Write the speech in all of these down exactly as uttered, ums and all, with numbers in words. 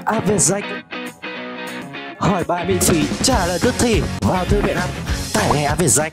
app Vietjet. Hỏi bài miễn phí, trả lời tức thì. Vào thư viện app, tải ngay app Vietjet.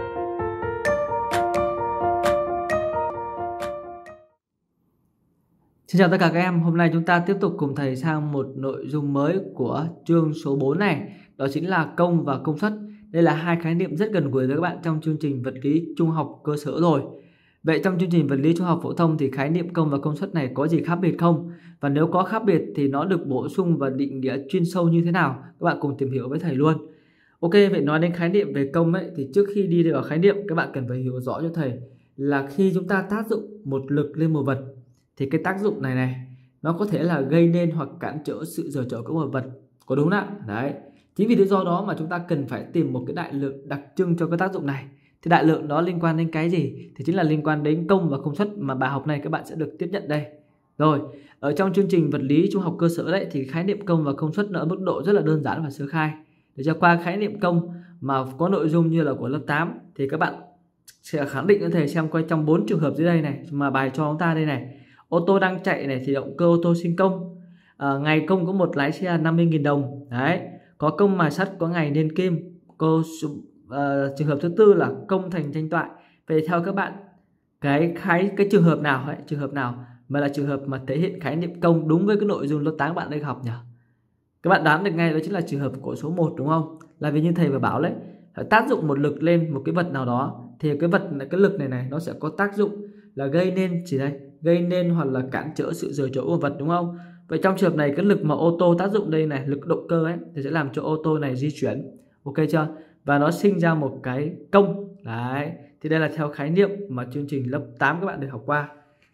Xin chào tất cả các em, hôm nay chúng ta tiếp tục cùng thầy sang một nội dung mới của chương số bốn này. Đó chính là công và công suất. Đây là hai khái niệm rất gần gũi với các bạn trong chương trình vật lý trung học cơ sở rồi. Vậy trong chương trình vật lý trung học phổ thông thì khái niệm công và công suất này có gì khác biệt không? Và nếu có khác biệt thì nó được bổ sung và định nghĩa chuyên sâu như thế nào? Các bạn cùng tìm hiểu với thầy luôn. Ok, vậy nói đến khái niệm về công ấy, thì trước khi đi vào khái niệm các bạn cần phải hiểu rõ cho thầy là khi chúng ta tác dụng một lực lên một vật thì cái tác dụng này này nó có thể là gây nên hoặc cản trở sự dở trò của một vật, có đúng không ạ? Đấy, chính vì lý do đó mà chúng ta cần phải tìm một cái đại lượng đặc trưng cho cái tác dụng này. Thì đại lượng đó liên quan đến cái gì? Thì chính là liên quan đến công và công suất mà bài học này các bạn sẽ được tiếp nhận đây. Rồi, ở trong chương trình vật lý trung học cơ sở đấy thì khái niệm công và công suất nó ở mức độ rất là đơn giản và sơ khai. Để cho qua khái niệm công mà có nội dung như là của lớp tám thì các bạn sẽ khẳng định cho thầy xem coi trong bốn trường hợp dưới đây này mà bài cho chúng ta đây này. Ô tô đang chạy này thì động cơ ô tô sinh công. À, ngày công có một lái xe năm mươi nghìn đồng. Đấy, có công mài sắt có ngày nên kim. Cô uh, trường hợp thứ tư là công thành tranh toại. Vậy theo các bạn cái khái cái trường hợp nào ấy, trường hợp nào mà là trường hợp mà thể hiện khái niệm công đúng với cái nội dung lớp tám bạn đang học nhỉ? Các bạn đoán được ngay đó chính là trường hợp của số một đúng không? Là vì như thầy vừa bảo đấy, phải tác dụng một lực lên một cái vật nào đó thì cái vật cái lực này này nó sẽ có tác dụng là gây nên chỉ đây, gây nên hoặc là cản trở sự rời chỗ của vật đúng không? Vậy trong trường hợp này cái lực mà ô tô tác dụng đây này, lực động cơ ấy thì sẽ làm cho ô tô này di chuyển. Ok chưa? Và nó sinh ra một cái công. Đấy, thì đây là theo khái niệm mà chương trình lớp tám các bạn được học qua.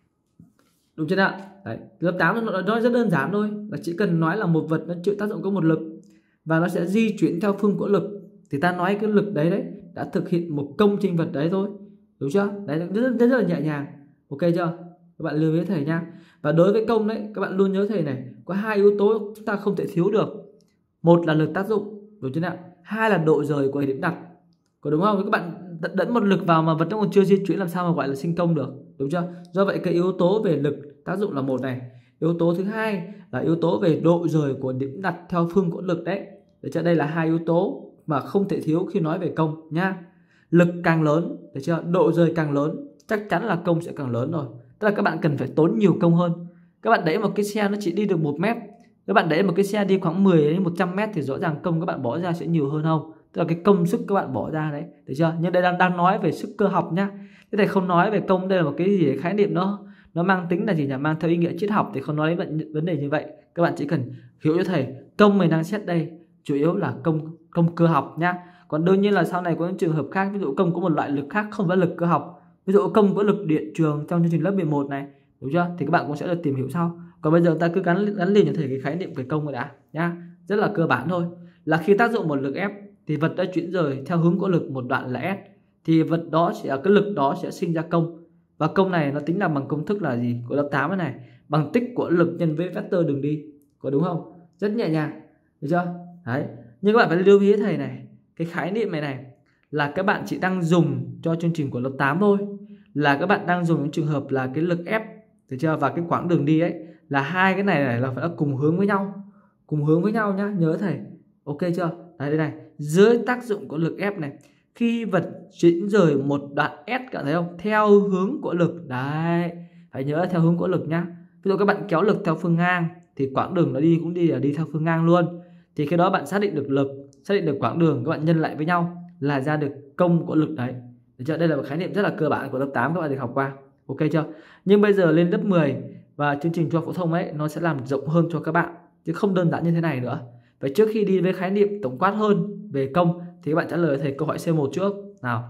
Đúng chưa ạ? Đấy, lớp tám nó nói rất đơn giản thôi, là chỉ cần nói là một vật nó chịu tác dụng có một lực và nó sẽ di chuyển theo phương của lực thì ta nói cái lực đấy đấy đã thực hiện một công trên vật đấy thôi. Đúng chưa? Đấy, rất, rất, rất là nhẹ nhàng. Ok chưa? Các bạn lưu ý thầy nha. Và đối với công đấy, các bạn luôn nhớ thầy này, có hai yếu tố chúng ta không thể thiếu được. Một là lực tác dụng, đúng chưa ạ? Hai là độ rời của điểm đặt. Có đúng không? Các bạn dẫn một lực vào mà vật nó còn chưa di chuyển làm sao mà gọi là sinh công được, đúng chưa? Do vậy cái yếu tố về lực tác dụng là một này. Yếu tố thứ hai là yếu tố về độ rời của điểm đặt theo phương của lực đấy. Để cho đây là hai yếu tố mà không thể thiếu khi nói về công nhá. Lực càng lớn, được chưa? Độ rời càng lớn, chắc chắn là công sẽ càng lớn rồi. Tức là các bạn cần phải tốn nhiều công hơn. Các bạn đẩy một cái xe nó chỉ đi được một mét, các bạn đẩy một cái xe đi khoảng mười đến một trăm mét thì rõ ràng công các bạn bỏ ra sẽ nhiều hơn không? Tức là cái công sức các bạn bỏ ra đấy, được chưa? Nhưng đây đang đang nói về sức cơ học nhá. Thế này không nói về công, đây là một cái gì đấy, khái niệm nó nó mang tính là gì nhỉ? Mang theo ý nghĩa triết học thì không nói đến vấn đề như vậy. Các bạn chỉ cần hiểu cho thầy công mình đang xét đây chủ yếu là công công cơ học nhá. Còn đương nhiên là sau này có những trường hợp khác, ví dụ công có một loại lực khác không phải lực cơ học. Ví dụ công có lực điện trường trong chương trình lớp mười một này, đúng chưa? Thì các bạn cũng sẽ được tìm hiểu sau. Còn bây giờ ta cứ gắn gắn liền cho thầy cái khái niệm về công rồi đã nhá. Rất là cơ bản thôi. Là khi tác dụng một lực ép thì vật đã chuyển rời theo hướng của lực một đoạn là S, thì vật đó sẽ cái lực đó sẽ sinh ra công. Và công này nó tính là bằng công thức là gì? Của lớp tám này, bằng tích của lực nhân với vectơ đường đi. Có đúng không? Rất nhẹ nhàng. Được chưa? Đấy. Nhưng các bạn phải lưu ý thầy này, cái khái niệm này này là các bạn chỉ đang dùng cho chương trình của lớp tám thôi. Là các bạn đang dùng những trường hợp là cái lực F, được chưa? Và cái quãng đường đi ấy là hai cái này này là phải cùng hướng với nhau. Cùng hướng với nhau nhá, nhớ thầy. Ok chưa? Đấy, đây này, dưới tác dụng của lực F này, khi vật chuyển rời một đoạn S, cả thấy không? Theo hướng của lực. Đấy, phải nhớ theo hướng của lực nhá. Ví dụ các bạn kéo lực theo phương ngang thì quãng đường nó đi cũng đi là đi theo phương ngang luôn. Thì khi đó bạn xác định được lực, xác định được quãng đường, các bạn nhân lại với nhau là ra được công của lực đấy. Được chưa? Đây là một khái niệm rất là cơ bản của lớp tám các bạn được học qua. Ok chưa? Nhưng bây giờ lên lớp mười và chương trình trung học phổ thông ấy nó sẽ làm rộng hơn cho các bạn chứ không đơn giản như thế này nữa. Vậy trước khi đi với khái niệm tổng quát hơn về công thì các bạn trả lời thầy câu hỏi C một trước. Nào.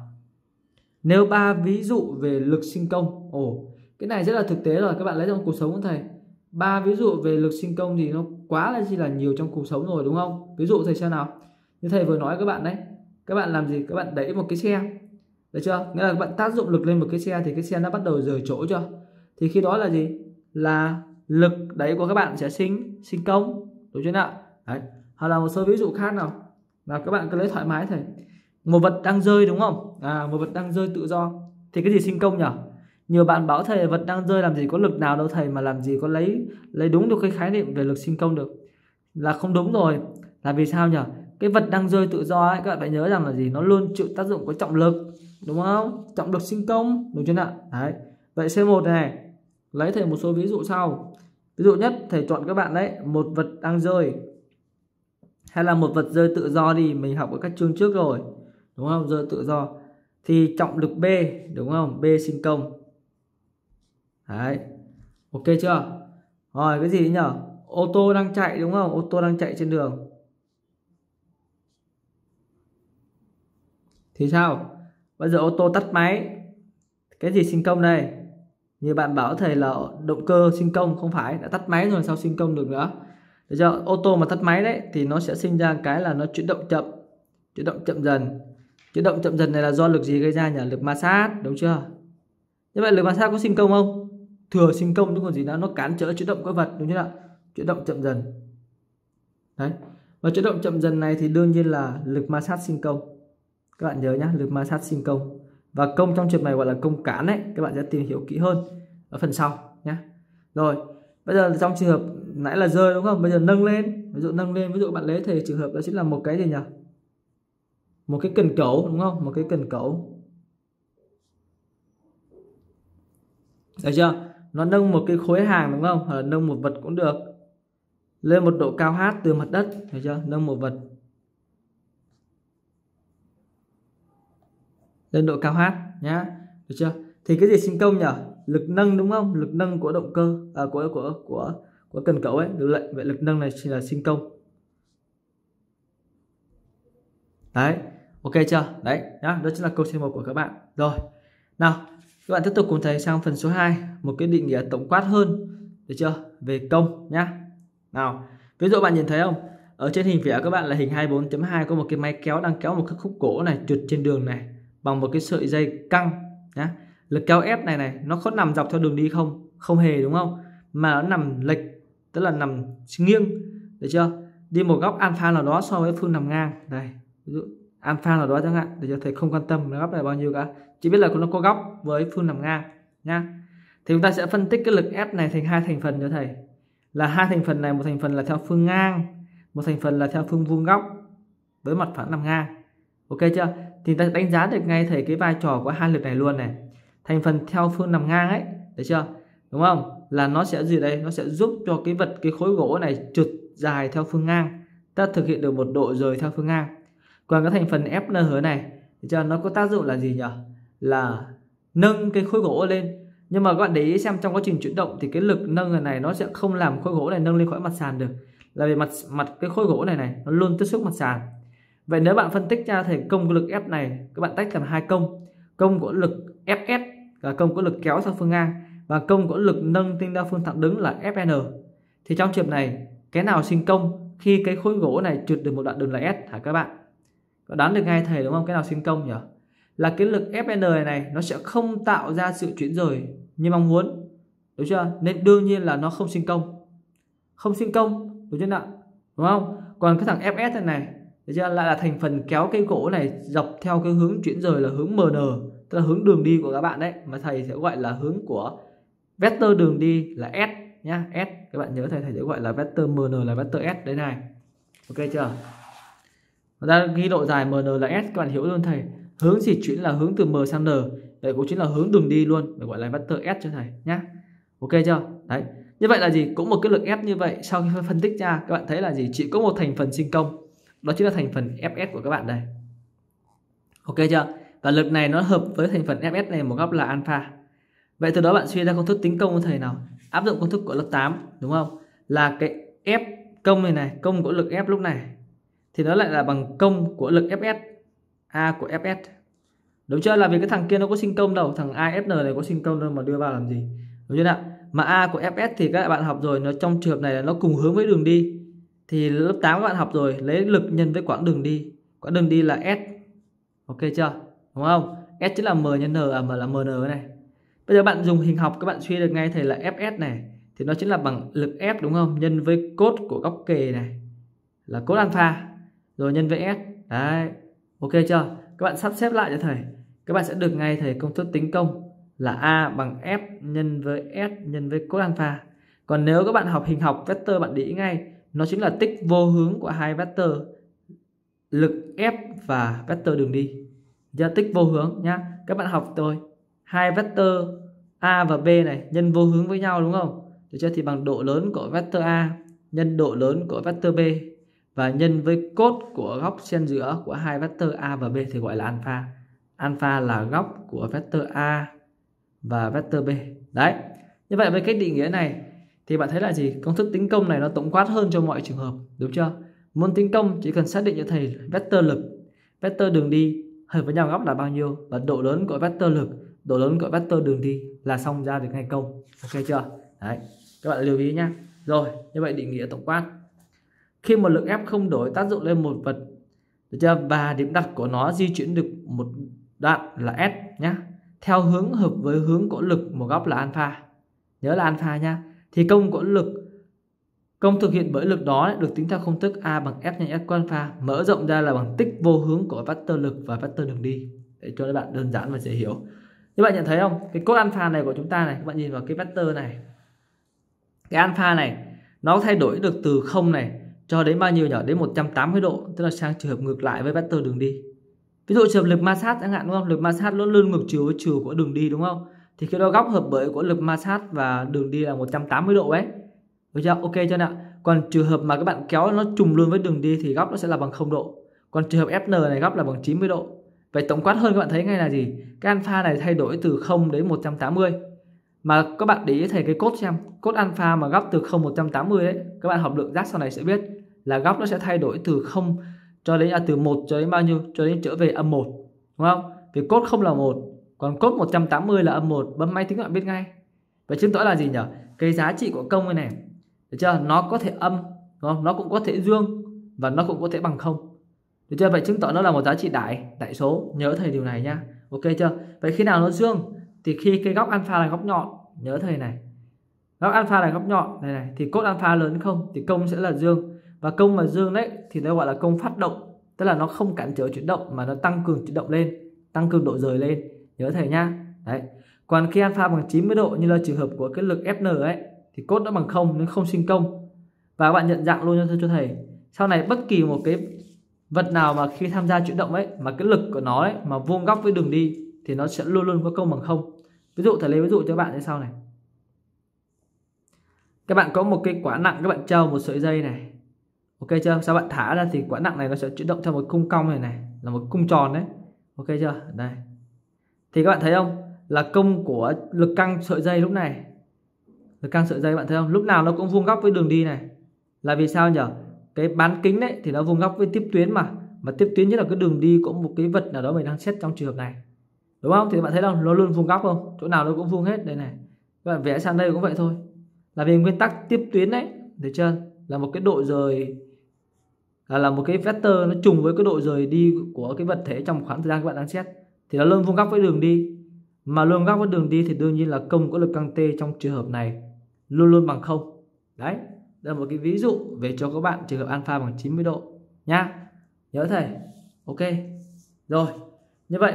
Nêu ba ví dụ về lực sinh công. Ồ, cái này rất là thực tế rồi, các bạn lấy trong cuộc sống của thầy. Ba ví dụ về lực sinh công thì nó quá là gì là nhiều trong cuộc sống rồi đúng không? Ví dụ thầy xem nào. Như thầy vừa nói các bạn đấy. Các bạn làm gì? Các bạn đẩy một cái xe. Được chưa? Nghĩa là các bạn tác dụng lực lên một cái xe thì cái xe nó bắt đầu rời chỗ chưa? Thì khi đó là gì? Là lực đẩy của các bạn sẽ sinh sinh công. Đúng chưa nào? Đấy. Hoặc là một số ví dụ khác nào. Nào các bạn cứ lấy thoải mái thầy. Một vật đang rơi đúng không? À, một vật đang rơi tự do. Thì cái gì sinh công nhỉ? Nhiều bạn bảo thầy vật đang rơi làm gì có lực nào đâu thầy, mà làm gì có lấy lấy đúng được cái khái niệm về lực sinh công được. là không đúng rồi. Là vì sao nhỉ? Cái vật đang rơi tự do ấy, các bạn phải nhớ rằng là gì? Nó luôn chịu tác dụng của trọng lực, đúng không? Trọng lực sinh công, đúng chưa nào? Đấy. Vậy C một này, lấy thầy một số ví dụ sau. Ví dụ nhất thầy chọn các bạn đấy, một vật đang rơi hay là một vật rơi tự do đi, mình học ở các chương trước rồi, đúng không? Rơi tự do thì trọng lực B, đúng không? B sinh công. Đấy. Ok chưa? Rồi cái gì nhỉ? Ô tô đang chạy, đúng không? Ô tô đang chạy trên đường. Thì sao? Bây giờ ô tô tắt máy. Cái gì sinh công đây? Như bạn bảo thầy là động cơ sinh công, không phải, đã tắt máy rồi sao sinh công được nữa. Được chưa? Ô tô mà tắt máy đấy thì nó sẽ sinh ra cái là nó chuyển động chậm. Chuyển động chậm dần. Chuyển động chậm dần này là do lực gì gây ra nhỉ? Lực ma sát, đúng chưa? Như vậy lực ma sát có sinh công không? Thừa sinh công chứ còn gì nữa, nó cản trở chuyển động của vật, đúng chưa ạ? Chuyển động chậm dần. Đấy. Và chuyển động chậm dần này thì đương nhiên là lực ma sát sinh công. Các bạn nhớ nhá, lực ma sát sinh công. Và công trong trường này gọi là công cản đấy, các bạn sẽ tìm hiểu kỹ hơn ở phần sau nhé. Rồi, bây giờ trong trường hợp nãy là rơi đúng không? Bây giờ nâng lên, ví dụ nâng lên, ví dụ bạn lấy thầy trường hợp đó chính là một cái gì nhỉ? Một cái cần cẩu, đúng không? Một cái cần cẩu. Được chưa? Nó nâng một cái khối hàng, đúng không? Hoặc là nâng một vật cũng được. Lên một độ cao h từ mặt đất, được chưa? Nâng một vật lên độ cao h nhá, được chưa? Thì cái gì sinh công nhỉ? Lực nâng, đúng không? Lực nâng của động cơ, à, của của của của cần cẩu ấy, được lệnh. Vậy lực nâng này chỉ là sinh công. Đấy, ok chưa? Đấy, nhá, đó chính là câu C một của các bạn. Rồi, nào, các bạn tiếp tục cùng thầy sang phần số hai, một cái định nghĩa tổng quát hơn, được chưa? Về công nhá. Nào, ví dụ bạn nhìn thấy không? Ở trên hình vẽ các bạn là hình hai mươi bốn chấm hai, có một cái máy kéo đang kéo một cái khúc gỗ này trượt trên đường này bằng một cái sợi dây căng nhá. Lực kéo ép này này nó có nằm dọc theo đường đi không? Không hề, đúng không? Mà nó nằm lệch, tức là nằm nghiêng, được chưa? Đi một góc alpha nào đó so với phương nằm ngang. Đây, ví dụ alpha nào đó chẳng hạn, để cho thầy không quan tâm là góc này bao nhiêu cả, chỉ biết là nó có góc với phương nằm ngang nhá. Thì chúng ta sẽ phân tích cái lực ép này thành hai thành phần cho thầy. Là hai thành phần này, một thành phần là theo phương ngang, một thành phần là theo phương vuông góc với mặt phẳng nằm ngang. Ok chưa? Thì ta đánh giá được ngay thầy cái vai trò của hai lực này luôn này. Thành phần theo phương nằm ngang ấy, được chưa? Đúng không? Là nó sẽ gì đây? Nó sẽ giúp cho cái vật, cái khối gỗ này trượt dài theo phương ngang, ta thực hiện được một độ rời theo phương ngang. Còn cái thành phần ép en hát này, được chưa? Nó có tác dụng là gì nhỉ? Là nâng cái khối gỗ lên. Nhưng mà các bạn để ý xem trong quá trình chuyển động thì cái lực nâng này nó sẽ không làm khối gỗ này nâng lên khỏi mặt sàn được. Là vì mặt mặt cái khối gỗ này này nó luôn tiếp xúc mặt sàn. Vậy nếu bạn phân tích ra thầy công của lực F này, các bạn tách làm hai công. Công của lực ép ét là công của lực kéo theo phương ngang, và công của lực nâng tinh theo phương thẳng đứng là ép en. Thì trong trường này, cái nào sinh công khi cái khối gỗ này trượt được một đoạn đường là S hả các bạn? Có đoán được ngay thầy đúng không? Cái nào sinh công nhỉ? Là cái lực ép en này này nó sẽ không tạo ra sự chuyển rời như mong muốn, đúng chưa? Nên đương nhiên là nó không sinh công. Không sinh công, đúng chưa nào? Đúng không? Còn cái thằng ép ét này này, được chưa? Lại là thành phần kéo cái gỗ này dọc theo cái hướng chuyển rời là hướng em en, tức là hướng đường đi của các bạn đấy, mà thầy sẽ gọi là hướng của vector đường đi là S nhá, S. Các bạn nhớ thầy thầy sẽ gọi là vector em en là vector S đấy này. Ok chưa? Người ta ghi độ dài em en là S, các bạn hiểu luôn thầy. Hướng di chuyển là hướng từ M sang N, vậy cũng chính là hướng đường đi luôn, phải gọi là vector S cho thầy nhá. Ok chưa? Đấy. Như vậy là gì? Cũng một cái lực F như vậy, sau khi phân tích ra các bạn thấy là gì? Chỉ có một thành phần sinh công, đó chính là thành phần ép ét của các bạn đây. Ok chưa? Và lực này nó hợp với thành phần ép ét này một góc là alpha. Vậy từ đó bạn suy ra công thức tính công của thầy nào? Áp dụng công thức của lớp tám, đúng không? Là cái F công này này, công của lực F lúc này thì nó lại là bằng công của lực ép ét, A của ép ét. Đúng chưa? Là vì cái thằng kia nó có sinh công đâu, thằng a ép en này có sinh công đâu mà đưa vào làm gì. Đúng chưa nào? Mà A của ép ét thì các bạn học rồi, nó trong trường hợp này là nó cùng hướng với đường đi. Thì lớp tám các bạn học rồi, lấy lực nhân với quãng đường đi. Quãng đường đi là S. Ok chưa? Đúng không? S chính là M nhân N, à M là em en này. Bây giờ bạn dùng hình học các bạn suy được ngay thầy là ép ét này thì nó chính là bằng lực F, đúng không? Nhân với cốt của góc kề này là cốt alpha, rồi nhân với S. Đấy. Ok chưa? Các bạn sắp xếp lại cho thầy, các bạn sẽ được ngay thầy công thức tính công là A bằng F nhân với S nhân với cos alpha. Còn nếu các bạn học hình học vector bạn để ý ngay, nó chính là tích vô hướng của hai vectơ lực F và vectơ đường đi. Giờ tích vô hướng nhá. Các bạn học rồi, hai vectơ A và B này nhân vô hướng với nhau đúng không? Được chưa? Thì bằng độ lớn của vectơ A nhân độ lớn của vectơ B và nhân với cốt của góc xen giữa của hai vectơ A và B thì gọi là alpha. Alpha là góc của vectơ A và vectơ B. Đấy. Như vậy với cách định nghĩa này thì bạn thấy là gì? Công thức tính công này nó tổng quát hơn cho mọi trường hợp, đúng chưa? Muốn tính công chỉ cần xác định cho thầy vector lực, vector đường đi hợp với nhau góc là bao nhiêu và độ lớn của vector lực, độ lớn của vector đường đi là xong ra được ngay công. Ok chưa? Đấy. Các bạn lưu ý nhá. Rồi, như vậy định nghĩa tổng quát. Khi một lực F không đổi tác dụng lên một vật, được chưa? Và điểm đặt của nó di chuyển được một đoạn là S nhá, theo hướng hợp với hướng của lực một góc là alpha. Nhớ là alpha nhá. Thì công của lực, công thực hiện bởi lực đó được tính theo công thức A bằng F nhân S của alpha, mở rộng ra là bằng tích vô hướng của vector lực và vector đường đi, để cho các bạn đơn giản và dễ hiểu. Các bạn nhận thấy không? Cái cos alpha này của chúng ta này, các bạn nhìn vào cái vector này. Cái alpha này nó thay đổi được từ không này cho đến bao nhiêu nhỉ? Đến một trăm tám mươi độ, tức là sang trường hợp ngược lại với vector đường đi. Ví dụ trường hợp lực ma sát chẳng hạn đúng không? Lực ma sát luôn luôn ngược chiều với chiều của đường đi đúng không? Thì khi đó góc hợp bởi của lực ma sát và đường đi là một trăm tám mươi độ ấy. Được chưa? Ok chưa nào? Còn trường hợp mà các bạn kéo nó trùng luôn với đường đi thì góc nó sẽ là bằng không độ. Còn trường hợp ép en này góc là bằng chín mươi độ. Vậy tổng quát hơn các bạn thấy ngay là gì? Cái alpha này thay đổi từ không đến một trăm tám mươi. Mà các bạn để ý thầy cái cốt xem, cốt alpha mà góc từ không đến một trăm tám mươi đấy, các bạn học lượng giác sau này sẽ biết là góc nó sẽ thay đổi từ không cho đến à, từ một cho đến bao nhiêu? Cho đến trở về âm một, đúng không? Vì cốt không là một, còn cốt một trăm tám mươi là âm một, bấm máy tính các bạn biết ngay. Vậy chứng tỏ là gì nhỉ? Cái giá trị của công này, được chưa? Nó có thể âm, đúng không? Nó cũng có thể dương và nó cũng có thể bằng không. Được chưa? Vậy chứng tỏ nó là một giá trị đại, đại số. Nhớ thầy điều này nhá. Ok chưa? Vậy khi nào nó dương? Thì khi cái góc alpha là góc nhọn, nhớ thầy này. Góc alpha là góc nhọn này này thì cốt alpha lớn không thì công sẽ là dương. Và công mà dương đấy thì nó gọi là công phát động, tức là nó không cản trở chuyển động mà nó tăng cường chuyển động lên, tăng cường độ rời lên. Nhớ thầy nhá. Đấy. Còn khi alpha bằng chín mươi độ như là trường hợp của cái lực ép en ấy thì cốt nó bằng không nên không sinh công. Và các bạn nhận dạng luôn cho, cho thầy. Sau này bất kỳ một cái vật nào mà khi tham gia chuyển động ấy mà cái lực của nó ấy mà vuông góc với đường đi thì nó sẽ luôn luôn có công bằng không. Ví dụ thầy lấy ví dụ cho các bạn như sau này. Các bạn có một cái quả nặng, các bạn treo một sợi dây này. Ok chưa? Sau bạn thả ra thì quả nặng này nó sẽ chuyển động theo một cung cong này này, là một cung tròn đấy. Ok chưa? Đây. Thì các bạn thấy không? Là công của lực căng sợi dây lúc này. Lực căng sợi dây bạn thấy không? Lúc nào nó cũng vuông góc với đường đi này. Là vì sao nhỉ? Cái bán kính đấy thì nó vuông góc với tiếp tuyến mà. Mà tiếp tuyến nhất là cái đường đi của một cái vật nào đó mình đang xét trong trường hợp này. Đúng không? Thì bạn thấy không? Nó luôn vuông góc không? Chỗ nào nó cũng vuông hết đây này. Các bạn vẽ sang đây cũng vậy thôi. Là vì nguyên tắc tiếp tuyến đấy, được chưa? Là một cái độ rời, là, là một cái vector nó trùng với cái độ rời đi của cái vật thể trong khoảng thời gian các bạn đang xét thì nó luôn vuông góc với đường đi. Mà luôn góc với đường đi thì đương nhiên là công của lực căng T trong trường hợp này luôn luôn bằng không. Đấy, đây là một cái ví dụ về cho các bạn trường hợp alpha bằng chín mươi độ nhá. Nhớ thầy. Ok. Rồi, như vậy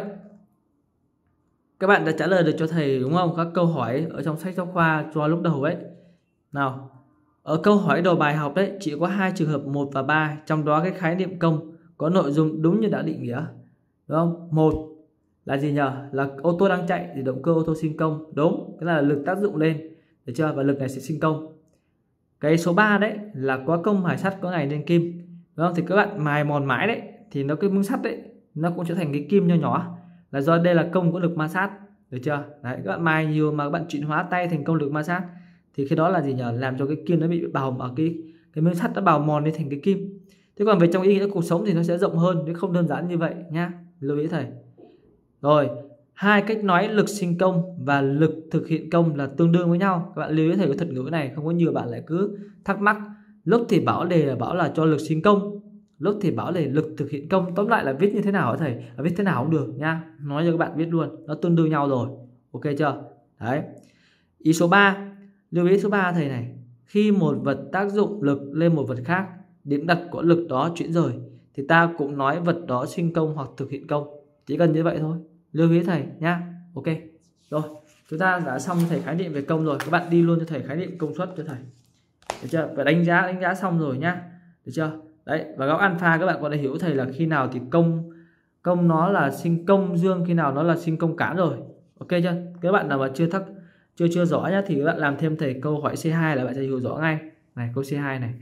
các bạn đã trả lời được cho thầy đúng không? Các câu hỏi ở trong sách giáo khoa cho lúc đầu ấy. Nào, ở câu hỏi đầu bài học đấy chỉ có hai trường hợp một và ba, trong đó cái khái niệm công có nội dung đúng như đã định nghĩa. Đúng không? Một là gì nhờ? Là ô tô đang chạy thì động cơ ô tô sinh công. Đúng, cái là lực tác dụng lên, được chưa? Và lực này sẽ sinh công. Cái số ba đấy là có công mài sắt có ngày nên kim. Đúng không? Thì các bạn mài mòn mãi đấy thì nó cái miếng sắt đấy nó cũng trở thành cái kim nho nhỏ, là do đây là công của lực ma sát, được chưa? Đấy, các bạn mài nhiều mà các bạn chuyển hóa tay thành công lực ma sát thì khi đó là gì nhờ? Làm cho cái kim nó bị bào ở cái cái miếng sắt nó bào mòn đi thành cái kim. Thế còn về trong ý nghĩa cuộc sống thì nó sẽ rộng hơn, chứ không đơn giản như vậy nhá. Lưu ý thầy. Rồi, hai cách nói lực sinh công và lực thực hiện công là tương đương với nhau. Các bạn lưu ý thầy cái thuật ngữ này, không có nhiều bạn lại cứ thắc mắc. Lúc thì bảo đề là bảo là cho lực sinh công, lúc thì bảo là lực thực hiện công. Tóm lại là viết như thế nào hả thầy? À, viết thế nào cũng được nha. Nói cho các bạn biết luôn, nó tương đương nhau rồi. Ok chưa? Đấy. Ý số ba, lưu ý số ba thầy này. Khi một vật tác dụng lực lên một vật khác, điểm đặt của lực đó chuyển rời thì ta cũng nói vật đó sinh công hoặc thực hiện công. Chỉ cần như vậy thôi. Lưu ý thầy nhá. Ok. Rồi, chúng ta đã xong thầy khái niệm về công rồi. Các bạn đi luôn cho thầy khái niệm công suất cho thầy. được chưa? Và đánh giá đánh giá xong rồi nhá, được chưa? Đấy, và góc alpha các bạn có thể hiểu thầy là khi nào thì công công nó là sinh công dương, khi nào nó là sinh công cán rồi. Ok chưa? Các bạn nào mà chưa thắc chưa chưa rõ nhá thì các bạn làm thêm thầy câu hỏi C hai là bạn sẽ hiểu rõ ngay. Này, câu C hai này.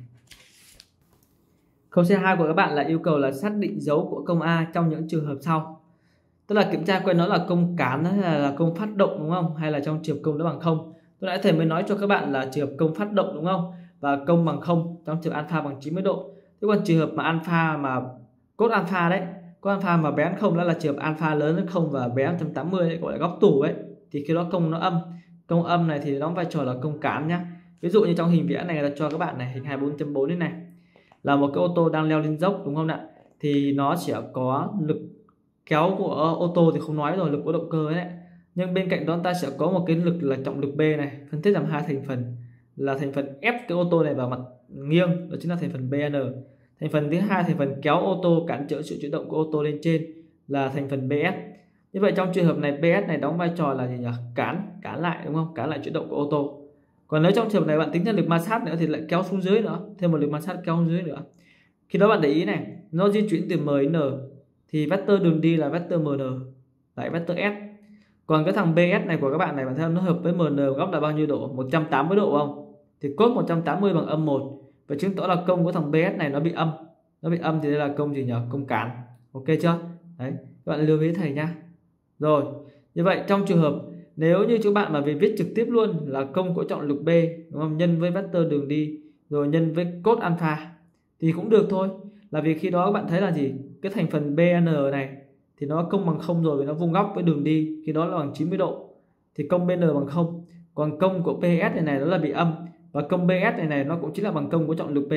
Câu C hai của các bạn là yêu cầu là xác định dấu của công A trong những trường hợp sau. Tức là kiểm tra coi nó là công cán hay là, là công phát động đúng không? Hay là trong trường hợp công nó bằng không. Tôi nãy thầy mới nói cho các bạn là trường hợp công phát động đúng không? Và công bằng không trong trường hợp alpha bằng chín mươi độ. Thế còn trường hợp mà alpha mà cốt alpha đấy, cốt alpha mà bé không đó là trường hợp alpha lớn hơn không và bé một trăm tám mươi đấy, gọi là góc tủ ấy. Thì khi đó công nó âm. Công âm này thì đóng vai trò là công cán nhá. Ví dụ như trong hình vẽ này người ta cho các bạn này hình hai mươi bốn chấm bốn thế này. Là một cái ô tô đang leo lên dốc đúng không ạ? Thì nó sẽ có lực kéo của ô tô thì không nói rồi, lực của động cơ ấy đấy. Nhưng bên cạnh đó ta sẽ có một cái lực là trọng lực B này, phân tích làm hai thành phần, là thành phần ép cái ô tô này vào mặt nghiêng, đó chính là thành phần bê en. Thành phần thứ hai, thành phần kéo ô tô cản trở sự chuyển động của ô tô lên trên, là thành phần bê ét. Như vậy trong trường hợp này bê ét này đóng vai trò là gì nhỉ? Cản, cản lại đúng không? Cản lại chuyển động của ô tô. Còn nếu trong trường hợp này bạn tính thêm lực ma sát nữa thì lại kéo xuống dưới nữa, thêm một lực ma sát kéo xuống dưới nữa. Khi đó bạn để ý này, nó di chuyển từ M đến N thì vector đường đi là vector em en, lại vector S. Còn cái thằng bê ét này của các bạn này, bạn thấy nó hợp với em en góc là bao nhiêu độ? một trăm tám mươi độ không? Thì cos một trăm tám mươi bằng âm một. Và chứng tỏ là công của thằng bê ét này nó bị âm. Nó bị âm thì đây là công gì nhỉ? Công cản. Ok chưa? Đấy, các bạn lưu ý thầy nhá. Rồi, như vậy trong trường hợp nếu như các bạn mà về viết trực tiếp luôn là công của trọng lực B đúng không? Nhân với vector đường đi rồi nhân với cos alpha thì cũng được thôi. Là vì khi đó các bạn thấy là gì? Cái thành phần bê en này thì nó công bằng không rồi vì nó vuông góc với đường đi, khi đó là bằng chín mươi độ. Thì công bê en bằng không. Còn công của pê ét này này nó là bị âm, và công bê ét này này nó cũng chính là bằng công của trọng lực B.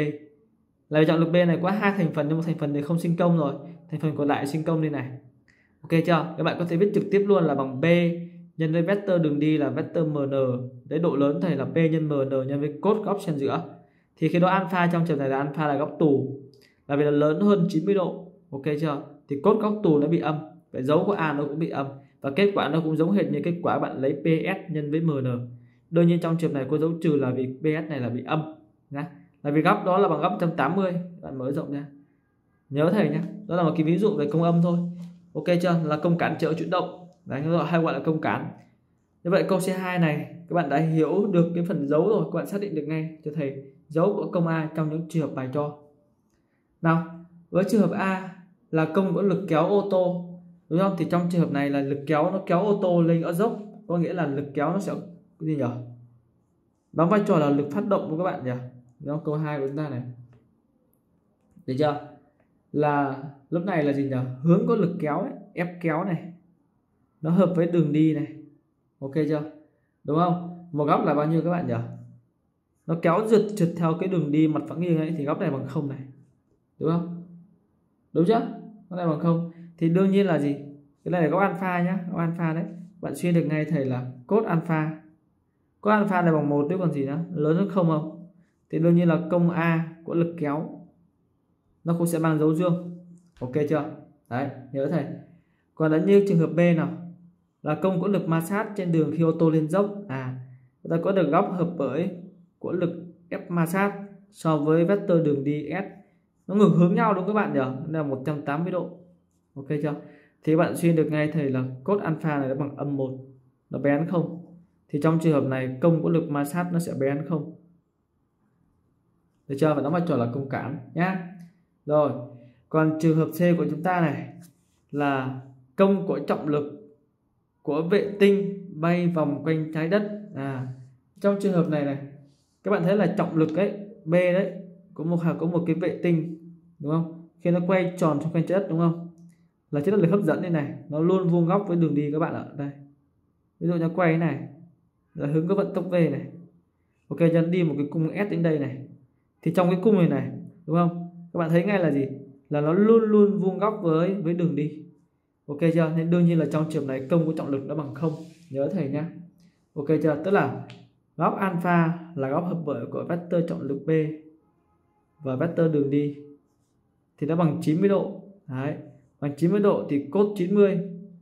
Là trọng lực B này có hai thành phần nhưng một thành phần này không sinh công rồi, thành phần còn lại sinh công đây này. Ok chưa? Các bạn có thể viết trực tiếp luôn là bằng B nhân với vector đường đi là vector em en. Đấy, độ lớn thầy là P nhân em en nhân với cos góc xen giữa. Thì khi đó alpha trong trường này là alpha là góc tù, là vì là lớn hơn chín mươi độ. Ok chưa? Thì cos góc tù nó bị âm, vậy dấu của A nó cũng bị âm, và kết quả nó cũng giống hệt như kết quả bạn lấy pê ét nhân với em en. Đương nhiên trong trường này có dấu trừ là vì pê ét này là bị âm nhá, là vì góc đó là bằng góc một trăm tám mươi. Bạn mở rộng ra, nhớ thầy nhé, đó là một cái ví dụ về công âm thôi. Ok chưa? Là công cản trở chuyển động. Đấy, hay gọi là công cản. Như vậy câu C hai này các bạn đã hiểu được cái phần dấu rồi, các bạn xác định được ngay cho thầy dấu của công A trong những trường hợp bài cho. Nào, với trường hợp A là công của lực kéo ô tô đúng không? Thì trong trường hợp này là lực kéo nó kéo ô tô lên ở dốc, có nghĩa là lực kéo nó sẽ cái gì nhỉ? Đóng vai trò là lực phát động của các bạn nhỉ? Đó, câu hai của chúng ta này. Được chưa? Là lúc này là gì nhỉ? Hướng có lực kéo ấy, ép kéo này nó hợp với đường đi này. Ok chưa? Đúng không? Một góc là bao nhiêu các bạn nhỉ? Nó kéo giật trượt theo cái đường đi mặt phẳng nghiêng ấy thì góc này bằng không này. Đúng không? Đúng chưa? Góc này bằng không. Thì đương nhiên là gì? Cái này là góc alpha nhá, góc alpha đấy. Bạn suy được ngay thầy là cos alpha. Cos alpha này bằng một chứ còn gì nữa, lớn hơn không không? Thì đương nhiên là công A của lực kéo nó cũng sẽ mang dấu dương. Ok chưa? Đấy, nhớ thầy. Còn là như trường hợp B nào là công của lực ma sát trên đường khi ô tô lên dốc. À, chúng ta có được góc hợp bởi của lực ép ma sát so với vector đường đi S. Nó ngược hướng nhau đúng các bạn nhỉ? Nó là một trăm tám mươi độ. Ok chưa? Thì bạn suy được ngay thầy là cos alpha này nó bằng âm một, nó bé hơn không. Thì trong trường hợp này công của lực ma sát nó sẽ bé hơn không. Được chưa? Và nó vai trò là công cản nhá. Rồi, còn trường hợp C của chúng ta này là công của trọng lực của vệ tinh bay vòng quanh trái đất. À, trong trường hợp này này các bạn thấy là trọng lực ấy B đấy có một có một cái vệ tinh đúng không? Khi nó quay tròn xung quanh trái đất đúng không? Là chất lực hấp dẫn đây này, nó luôn vuông góc với đường đi các bạn ạ. Đây, ví dụ như quay thế này là hướng có vận tốc V này. Ok, cho đi một cái cung S đến đây này. Thì trong cái cung này này đúng không? Các bạn thấy ngay là gì? Là nó luôn luôn vuông góc với với đường đi. Ok chưa? Nên đương nhiên là trong trường này công của trọng lực nó bằng không. Nhớ thầy nhá. Ok chưa? Tức là góc alpha là góc hợp bởi của vector trọng lực B và vector đường đi thì nó bằng chín mươi độ. Đấy, bằng chín mươi độ thì cos chín mươi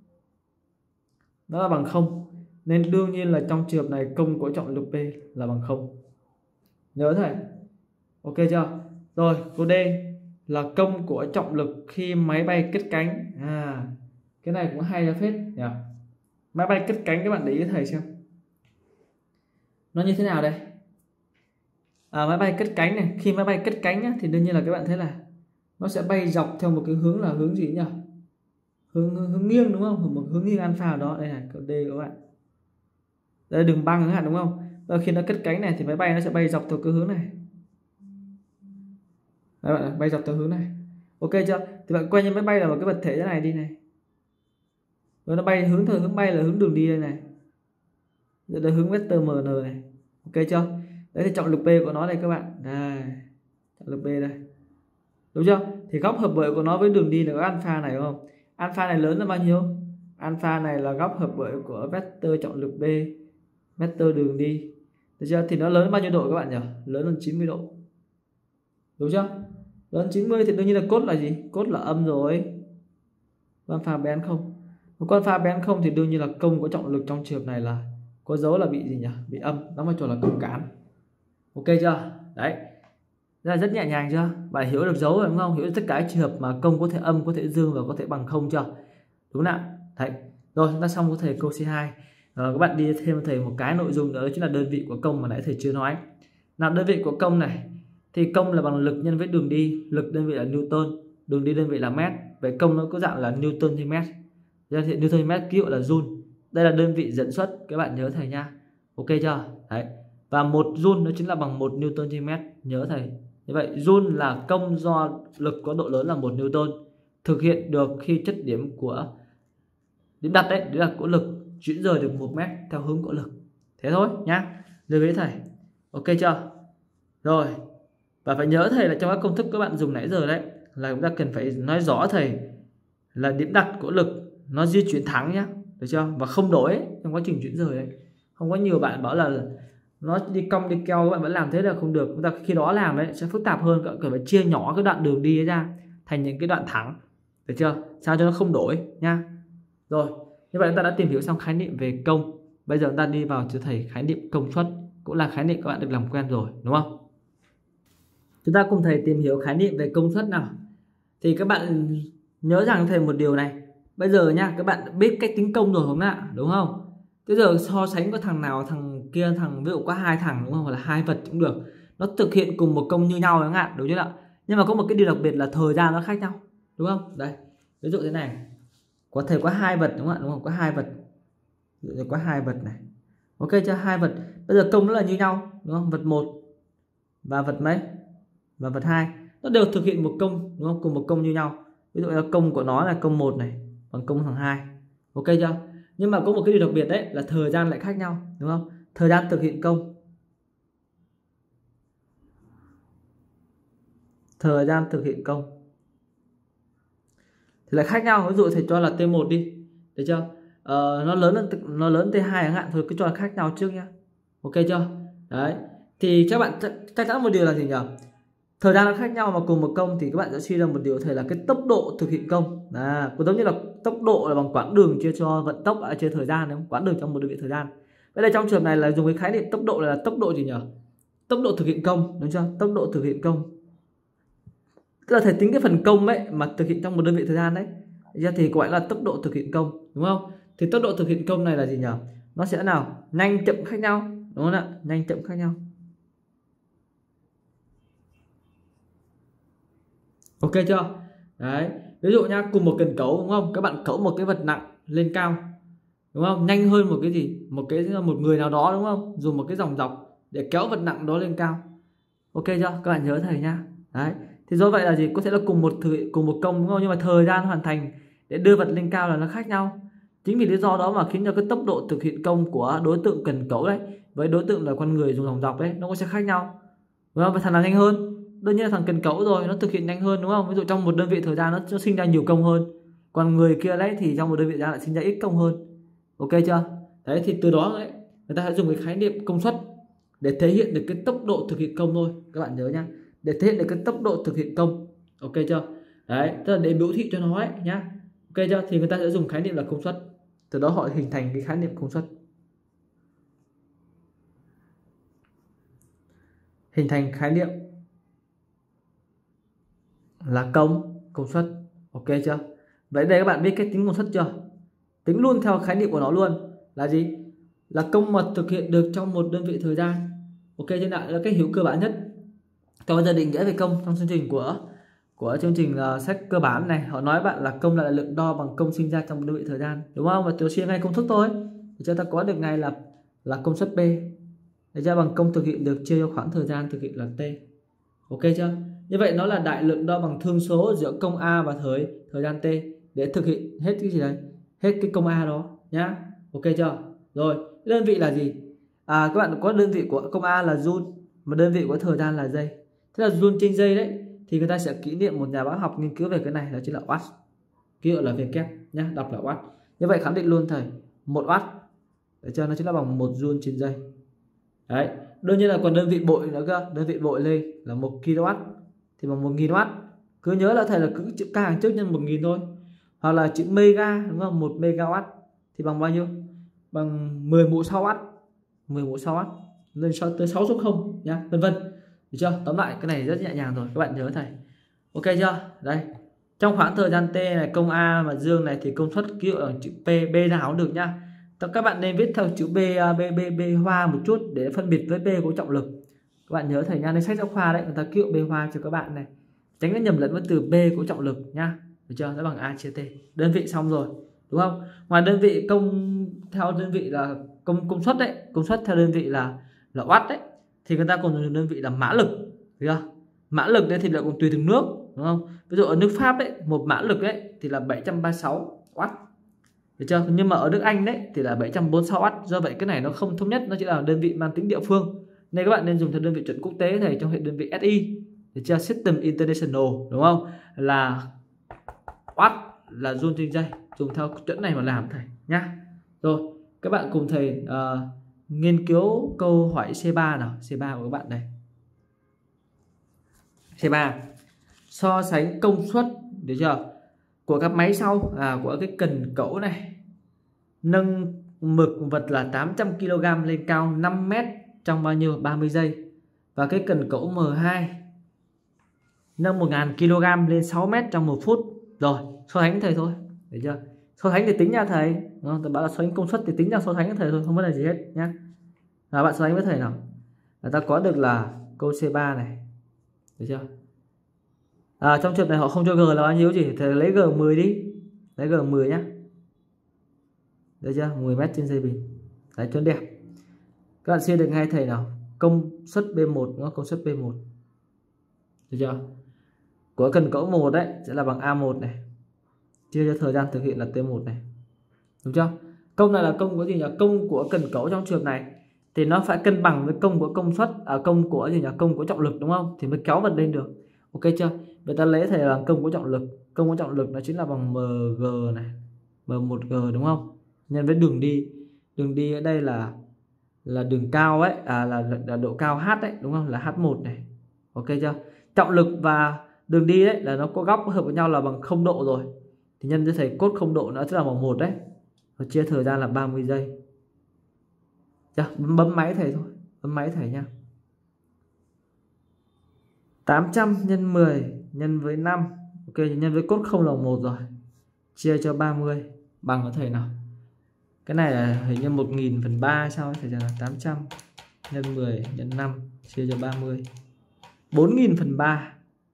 nó là bằng không. Nên đương nhiên là trong trường hợp này công của trọng lực B là bằng không. nhớ thầy. Ok chưa? Rồi câu D là công của trọng lực khi máy bay cất cánh. À, cái này cũng hay ra phết nhỉ. Máy bay cất cánh các bạn để ý thầy xem nó như thế nào đây. À, máy bay cất cánh này, khi máy bay cất cánh nhá, thì đương nhiên là các bạn thấy là nó sẽ bay dọc theo một cái hướng là hướng gì nhỉ? Hướng, hướng, hướng nghiêng đúng không? Một hướng nghiêng alpha đó. Đây này, câu D các bạn. Đây là đường băng chẳng hạn đúng không? Và khi nó cất cánh này thì máy bay nó sẽ bay dọc theo cái hướng này. Đấy, bạn bay dọc theo hướng này. Ok chưa? Thì bạn quay như máy bay là một cái vật thể thế này đi này. Rồi nó bay hướng theo hướng bay là hướng đường đi đây này. Đây là hướng vector em en này. Ok chưa? Đấy thì trọng lực P của nó đây các bạn. Đây. Trọng lực P đây. Đúng chưa? Thì góc hợp bởi của nó với đường đi là có alpha này đúng không? Alpha này lớn là bao nhiêu? Alpha này là góc hợp bởi của vector trọng lực B, vector đường đi. Được chưa? Thì nó lớn bao nhiêu độ các bạn nhỉ? Lớn hơn chín mươi độ. Đúng chưa? Lớn chín mươi thì đương nhiên là cốt là gì? Cốt là âm rồi. Alpha bé không. Một con alpha bé không thì đương nhiên là công của trọng lực trong trường hợp này là có dấu là bị gì nhỉ? Bị âm. Nó vai trò là công cán. Ok chưa? Đấy. Là rất nhẹ nhàng chưa? Bạn hiểu được dấu rồi đúng không? Hiểu tất cả các trường hợp mà công có thể âm, có thể dương và có thể bằng không chưa? Đúng không ạ? Đấy. Rồi chúng ta xong với thầy câu C hai. Rồi các bạn đi thêm thầy một cái nội dung đó chính là đơn vị của công mà nãy thầy chưa nói. Nào đơn vị của công này thì công là bằng lực nhân với đường đi, lực đơn vị là Newton, đường đi đơn vị là mét. Vậy công nó có dạng là Newton trên mét. Thì Newton trên mét ký hiệu là joule. Đây là đơn vị dẫn xuất, các bạn nhớ thầy nha. Ok chưa? Đấy. Và một joule nó chính là bằng một Newton trên mét, nhớ thầy. Như vậy joule là công do lực có độ lớn là một Newton, thực hiện được khi chất điểm của điểm đặt đấy, đấy là của lực chuyển rời được một mét theo hướng của lực. Thế thôi nhá. Lưu ý thầy. Ok chưa? Rồi. Và phải nhớ thầy là trong các công thức các bạn dùng nãy giờ đấy là chúng ta cần phải nói rõ thầy là điểm đặt của lực nó di chuyển thẳng nhá, được chưa? Và không đổi ấy, trong quá trình chuyển rời đấy. Không có nhiều bạn bảo là nó đi cong đi keo các bạn vẫn làm thế là không được. Chúng ta khi đó làm đấy sẽ phức tạp hơn, các bạn cần phải chia nhỏ cái đoạn đường đi ấy ra thành những cái đoạn thẳng, được chưa? Sao cho nó không đổi nha. Rồi, như vậy chúng ta đã tìm hiểu xong khái niệm về công. Bây giờ chúng ta đi vào cho thầy khái niệm công suất, cũng là khái niệm các bạn được làm quen rồi, đúng không? Chúng ta cùng thầy tìm hiểu khái niệm về công suất nào. Thì các bạn nhớ rằng thầy một điều này. Bây giờ nha, các bạn biết cách tính công rồi không ạ? Đúng không? Bây giờ so sánh có thằng nào thằng kia, thằng ví dụ có hai thằng đúng không? Hoặc là hai vật cũng được. Nó thực hiện cùng một công như nhau chẳng hạn, đúng chưa ạ? Nhưng mà có một cái điều đặc biệt là thời gian nó khác nhau, đúng không? Đây, ví dụ thế này. Có thể có hai vật đúng không ạ? Đúng không? Có hai vật. Ví dụ có hai vật này. Ok chưa? Hai vật. Bây giờ công nó là như nhau, đúng không? Vật một và vật mấy? Và vật hai. Nó đều thực hiện một công, đúng không? Cùng một công như nhau. Ví dụ là công của nó là công một này bằng công thằng hai. Ok chưa? Nhưng mà có một cái điều đặc biệt đấy là thời gian lại khác nhau, đúng không? Thời gian thực hiện công, thời gian thực hiện công thì lại khác nhau. Ví dụ thầy cho là T một đi, được chưa? Ờ, nó lớn hơn nó lớn T hai chẳng hạn, thôi cứ cho là khác nhau trước nhá. Ok chưa? Đấy. Thì các bạn chắc chắn một điều là gì nhỉ? Thời gian nó khác nhau mà cùng một công thì các bạn sẽ suy ra một điều thầy là cái tốc độ thực hiện công. À, cũng giống như là tốc độ là bằng quãng đường chia cho vận tốc à, chia thời gian, đúng không? Quãng đường trong một đơn vị thời gian. Vậy đây trong trường này là dùng cái khái niệm tốc độ là tốc độ gì nhỉ? Tốc độ thực hiện công, đúng chưa? Tốc độ thực hiện công. Tức là thầy tính cái phần công ấy mà thực hiện trong một đơn vị thời gian đấy. Thì gọi là tốc độ thực hiện công, đúng không? Thì tốc độ thực hiện công này là gì nhỉ? Nó sẽ nào? Nhanh chậm khác nhau, đúng không ạ? Nhanh chậm khác nhau. Ok chưa? Đấy. Ví dụ nha, cùng một cần cẩu đúng không? Các bạn cẩu một cái vật nặng lên cao, đúng không? Nhanh hơn một cái gì? Một cái một người nào đó đúng không? Dùng một cái dòng dọc để kéo vật nặng đó lên cao. Ok chưa? Các bạn nhớ thầy nhá. Đấy. Thì do vậy là gì? Có thể là cùng một thời, cùng một công đúng không? Nhưng mà thời gian hoàn thành để đưa vật lên cao là nó khác nhau. Chính vì lý do đó mà khiến cho cái tốc độ thực hiện công của đối tượng cần cẩu đấy với đối tượng là con người dùng dòng dọc đấy nó sẽ khác nhau. Đúng không? Và thằng nào nhanh hơn? Đương nhiên là thằng cần cẩu rồi, nó thực hiện nhanh hơn đúng không? Ví dụ trong một đơn vị thời gian nó, nó sinh ra nhiều công hơn. Còn người kia đấy thì trong một đơn vị thời gian lại sinh ra ít công hơn. Ok chưa? Đấy thì từ đó đấy người ta sẽ dùng cái khái niệm công suất để thể hiện được cái tốc độ thực hiện công thôi. Các bạn nhớ nhá. Để thể hiện được cái tốc độ thực hiện công. Ok chưa? Đấy, tức là để biểu thị cho nó ấy nhá. Ok chưa? Thì người ta sẽ dùng khái niệm là công suất. Từ đó họ hình thành cái khái niệm công suất. hình thành khái niệm là công công suất. Ok chưa? Vậy đây các bạn biết cách tính công suất chưa? Tính luôn theo khái niệm của nó luôn là gì? Là công mà thực hiện được trong một đơn vị thời gian. Ok chưa nào? Là cách hiểu cơ bản nhất. Tôi bây giờ định nghĩa về công trong chương trình của của chương trình uh, sách cơ bản này, họ nói bạn là công là lượng đo bằng công sinh ra trong một đơn vị thời gian, đúng không? Và tôi chia ngay công thức thôi để cho ta có được ngay là là công suất P để cho bằng công thực hiện được chia cho khoảng thời gian thực hiện là T. Ok chưa? Như vậy nó là đại lượng đo bằng thương số giữa công A và thời thời gian T để thực hiện hết cái gì đấy, hết cái công A đó nhá. Ok chưa? Rồi, đơn vị là gì? À, các bạn có đơn vị của công A là joule, mà đơn vị của thời gian là giây. Thế là joule trên giây đấy, thì người ta sẽ kỷ niệm một nhà bác học nghiên cứu về cái này, đó chính là watt, ký hiệu là V kép nhá, đọc là watt. Như vậy khẳng định luôn thầy, một watt để cho nó chính là bằng một joule trên giây. Đấy, đương nhiên là còn đơn vị bội nữa cơ, đơn vị bội lên là một ki lô oát thì bằng một nghìn watt. Cứ nhớ là thầy là cứ chữ k hàng trước nhân một nghìn thôi. Hoặc là chữ mega, đúng không? một megawatt thì bằng bao nhiêu? Bằng mười mũ sáu watt, mười mũ sáu watt lên tới sáu số không nhá, vân vân. Được chưa? Tóm lại cái này rất nhẹ nhàng rồi, các bạn nhớ thầy. Ok chưa? Đây. Trong khoảng thời gian T này, công A và dương này thì công suất ký hiệu bằng chữ P, B nào cũng được nhá. Các bạn nên viết theo chữ B, B, B, B hoa một chút để phân biệt với B của trọng lực. Các bạn nhớ thầy nha, lên sách giáo khoa đấy, người ta ký hiệu B hoa cho các bạn này. Tránh nó nhầm lẫn với từ B của trọng lực nhá. Được chưa? Nó bằng A chia T. Đơn vị xong rồi, đúng không? Ngoài đơn vị công theo đơn vị là công công suất đấy, công suất theo đơn vị là là watt đấy, thì người ta còn dùng đơn vị là mã lực, thấy chưa? Mã lực đấy thì lại còn tùy từng nước, đúng không? Ví dụ ở nước Pháp đấy, một mã lực đấy thì là bảy trăm ba mươi sáu watt. Được chưa? Nhưng mà ở nước Anh đấy thì là bảy trăm bốn mươi sáu watt. Do vậy cái này nó không thống nhất, nó chỉ là đơn vị mang tính địa phương. Nên các bạn nên dùng theo đơn vị chuẩn quốc tế thầy, trong hệ đơn vị ét i. Được chưa? System International, đúng không? Là watt là joule trên giây. Dùng theo chuẩn này mà làm thầy nhá. Rồi, các bạn cùng thầy uh, nghiên cứu câu hỏi C ba nào, C ba của các bạn đây. C ba. So sánh công suất, được chưa? Của các máy sau, à, của cái cần cẩu này nâng mực vật là tám trăm ki lô gam lên cao năm mét trong bao nhiêu? ba mươi giây. Và cái cần cẩu M hai nâng một nghìn ki lô gam lên sáu mét trong một phút. Rồi, so sánh thầy thôi, được chưa? So sánh thì tính nha thầy, đúng không? Tôi bảo là so sánh công suất thì tính ra so sánh với thầy thôi, không vấn đề gì hết nhá. Nào bạn so sánh với thầy nào. Là ta có được là câu C ba này, được chưa? À, trong trường này họ không cho G là bao nhiêu gì, thầy lấy G mười đi, lấy G mười nhá, được chưa? mười mét trên giây bình. Đấy, chuẩn đẹp. Các bạn chia được ngay thầy nào. Công suất B một, nó công suất B một, được chưa? Của cần cẩu một đấy sẽ là bằng A một này, chia cho thời gian thực hiện là T một này, đúng chưa? Công này là công của gì nhỉ? Công của cần cẩu trong trường này thì nó phải cân bằng với công của công suất, à, công của gì nhỉ? Công của trọng lực, đúng không? Thì mới kéo vật lên được. Ok chưa? Vậy ta lấy thầy là công của trọng lực. Công của trọng lực nó chính là bằng mg này, M một G, đúng không? Nhân với đường đi. Đường đi ở đây là là đường cao ấy, à là, là độ cao H đấy, đúng không? Là H một này. Ok chưa? Trọng lực và đường đi đấy là nó có góc hợp với nhau là bằng không độ rồi. Thì nhân với thầy cốt không độ nó sẽ là bằng một đấy. Và chia thời gian là ba mươi giây. Chưa? Bấm, bấm máy thầy thôi. Bấm máy thầy nha. tám trăm nhân mười nhân với năm. Ok, nhân với cốt không là một rồi. Chia cho ba mươi bằng có thầy nào. Cái này là hình như một nghìn phần ba sao thầy, là tám trăm nhân mười nhân năm chia cho ba mươi. bốn nghìn phần ba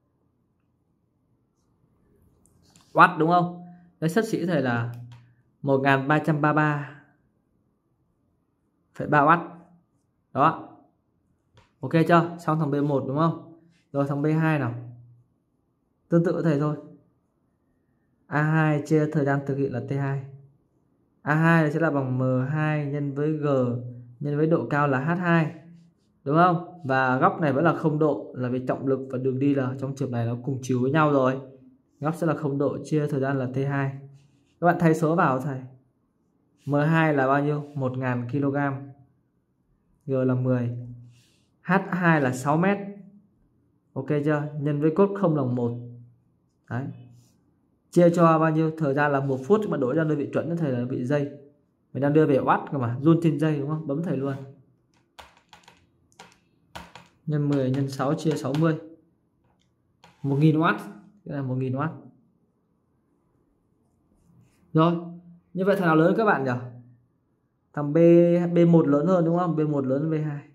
watt, đúng không? Đấy, xấp xỉ thầy là một nghìn ba trăm ba mươi ba phẩy ba watt. Đó. Ok chưa? Xong thằng B một, đúng không? Rồi thằng B hai nào. Tương tự thầy thôi. A hai chia thời gian thực hiện là T hai. A hai sẽ là bằng M hai nhân với G nhân với độ cao là H hai, đúng không? Và góc này vẫn là không độ, là vì trọng lực và đường đi là trong trường này nó cùng chiều với nhau rồi. Góc sẽ là không độ, chia thời gian là T hai. Các bạn thay số vào thầy. M hai là bao nhiêu? một nghìn ki lô gam. G là mười. H hai là sáu mét. Ok chưa? Nhân với cốt không là một. Đấy. Chia cho bao nhiêu? Thời gian là một phút, mà đổi ra đơn vị chuẩn cho thầy là đơn vị giây. Mình đang đưa về watt cơ mà, joule trên giây, đúng không? Bấm thầy luôn. nhân mười nhân sáu chia sáu mươi. một nghìn oát, cái là một nghìn oát. Rồi, như vậy thằng nào lớn các bạn nhỉ? Thằng B B1 lớn hơn đúng không? B một lớn hơn B hai.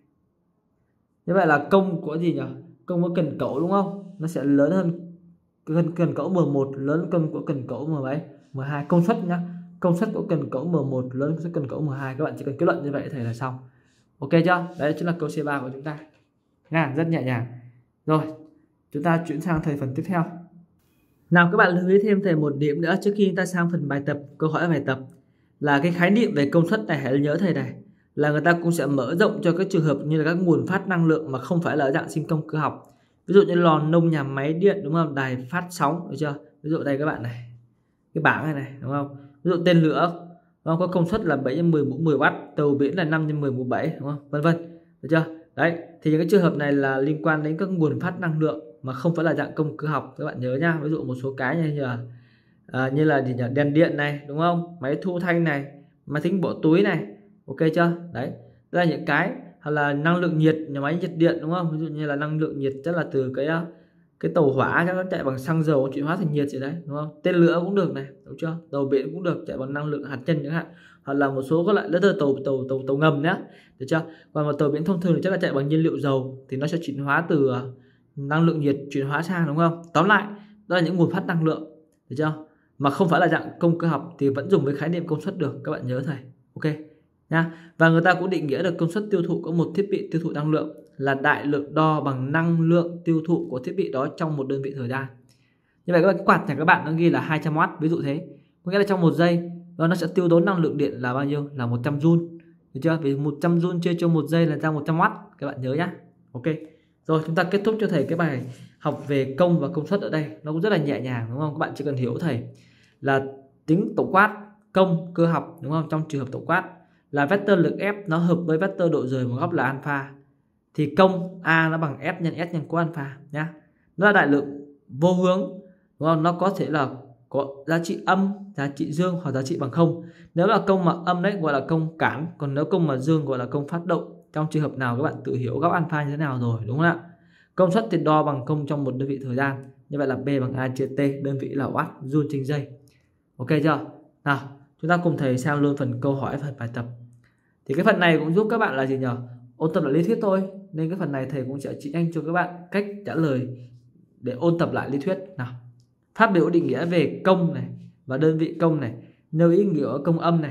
Như vậy là công của gì nhỉ? Công của cần cẩu đúng không? Nó sẽ lớn hơn cần cần cẩu M một, lớn hơn công của cần cẩu M mấy? M hai. Công suất nhá. Công suất của cần cẩu M một lớn hơn cần cẩu M hai. Các bạn chỉ cần kết luận như vậy thầy là xong. Ok chưa? Đấy chính là câu C ba của chúng ta. Nha, rất nhẹ nhàng. Rồi, chúng ta chuyển sang thầy phần tiếp theo. Nào các bạn lưu ý thêm thầy một điểm nữa trước khi chúng ta sang phần bài tập, câu hỏi bài tập là cái khái niệm về công suất này, hãy nhớ thầy này là người ta cũng sẽ mở rộng cho các trường hợp như là các nguồn phát năng lượng mà không phải là dạng sinh công cơ học. Ví dụ như lò nung, nhà máy điện đúng không? Đài phát sóng, được chưa? Ví dụ đây các bạn này. Cái bảng này này đúng không? Ví dụ tên lửa đúng không? Có công suất là bảy nhân mười mũ mười oát, tàu biển là năm nhân mười mũ bảy đúng không? Vân vân. Được chưa? Đấy, thì những cái trường hợp này là liên quan đến các nguồn phát năng lượng mà không phải là dạng công cơ học, các bạn nhớ nhá. Ví dụ một số cái như là à, như là gì nhỉ? Đèn điện này đúng không? Máy thu thanh này, máy tính bỏ túi này. Ok chưa? Đấy, đây là những cái hoặc là năng lượng nhiệt, nhà máy nhiệt điện đúng không? Ví dụ như là năng lượng nhiệt chắc là từ cái cái tàu hỏa nó chạy bằng xăng dầu chuyển hóa thành nhiệt gì đấy đúng không? Tên lửa cũng được này, đúng chưa? Tàu biển cũng được, chạy bằng năng lượng hạt nhân chẳng hạn. Hoặc là một số các loại lớn tàu tàu tàu tàu ngầm nhá, được chưa? Còn một tàu biển thông thường thì chắc là chạy bằng nhiên liệu dầu thì nó sẽ chuyển hóa từ năng lượng nhiệt chuyển hóa sang đúng không? Tóm lại, đó là những nguồn phát năng lượng, được chưa? Mà không phải là dạng công cơ học thì vẫn dùng với khái niệm công suất được, các bạn nhớ thầy. Ok nha. Và người ta cũng định nghĩa được công suất tiêu thụ của một thiết bị tiêu thụ năng lượng là đại lượng đo bằng năng lượng tiêu thụ của thiết bị đó trong một đơn vị thời gian. Như vậy các bạn, cái quạt này các bạn nó ghi là hai trăm oát, ví dụ thế. Có nghĩa là trong một giây nó sẽ tiêu tốn năng lượng điện là bao nhiêu? Là một trăm joule. Được chưa? Vì một trăm joule chia cho một giây là ra một trăm oát, các bạn nhớ nhá. Ok. Rồi chúng ta kết thúc cho thầy cái bài học về công và công suất ở đây, nó cũng rất là nhẹ nhàng đúng không? Các bạn chỉ cần hiểu thầy là tính tổng quát công cơ học đúng không? Trong trường hợp tổng quát là vector lực F nó hợp với vector độ rời một góc là alpha, thì công A nó bằng F nhân S nhân cos alpha nhá. Nó là đại lượng vô hướng đúng không? Nó có thể là có giá trị âm, giá trị dương hoặc giá trị bằng không. Nếu là công mà âm đấy gọi là công cản, còn nếu công mà dương gọi là công phát động. Trong trường hợp nào các bạn tự hiểu góc alpha như thế nào rồi đúng không ạ? Công suất thì đo bằng công trong một đơn vị thời gian. Như vậy là B bằng A chia T, đơn vị là watt joule trên giây. Ok chưa? Nào, chúng ta cùng thầy sang luôn phần câu hỏi, phần bài tập. Thì cái phần này cũng giúp các bạn là gì nhỉ? Ôn tập lại lý thuyết thôi. Nên cái phần này thầy cũng sẽ chỉ anh cho các bạn cách trả lời để ôn tập lại lý thuyết. Nào, phát biểu định nghĩa về công này và đơn vị công này, nêu ý nghĩa ở công âm này.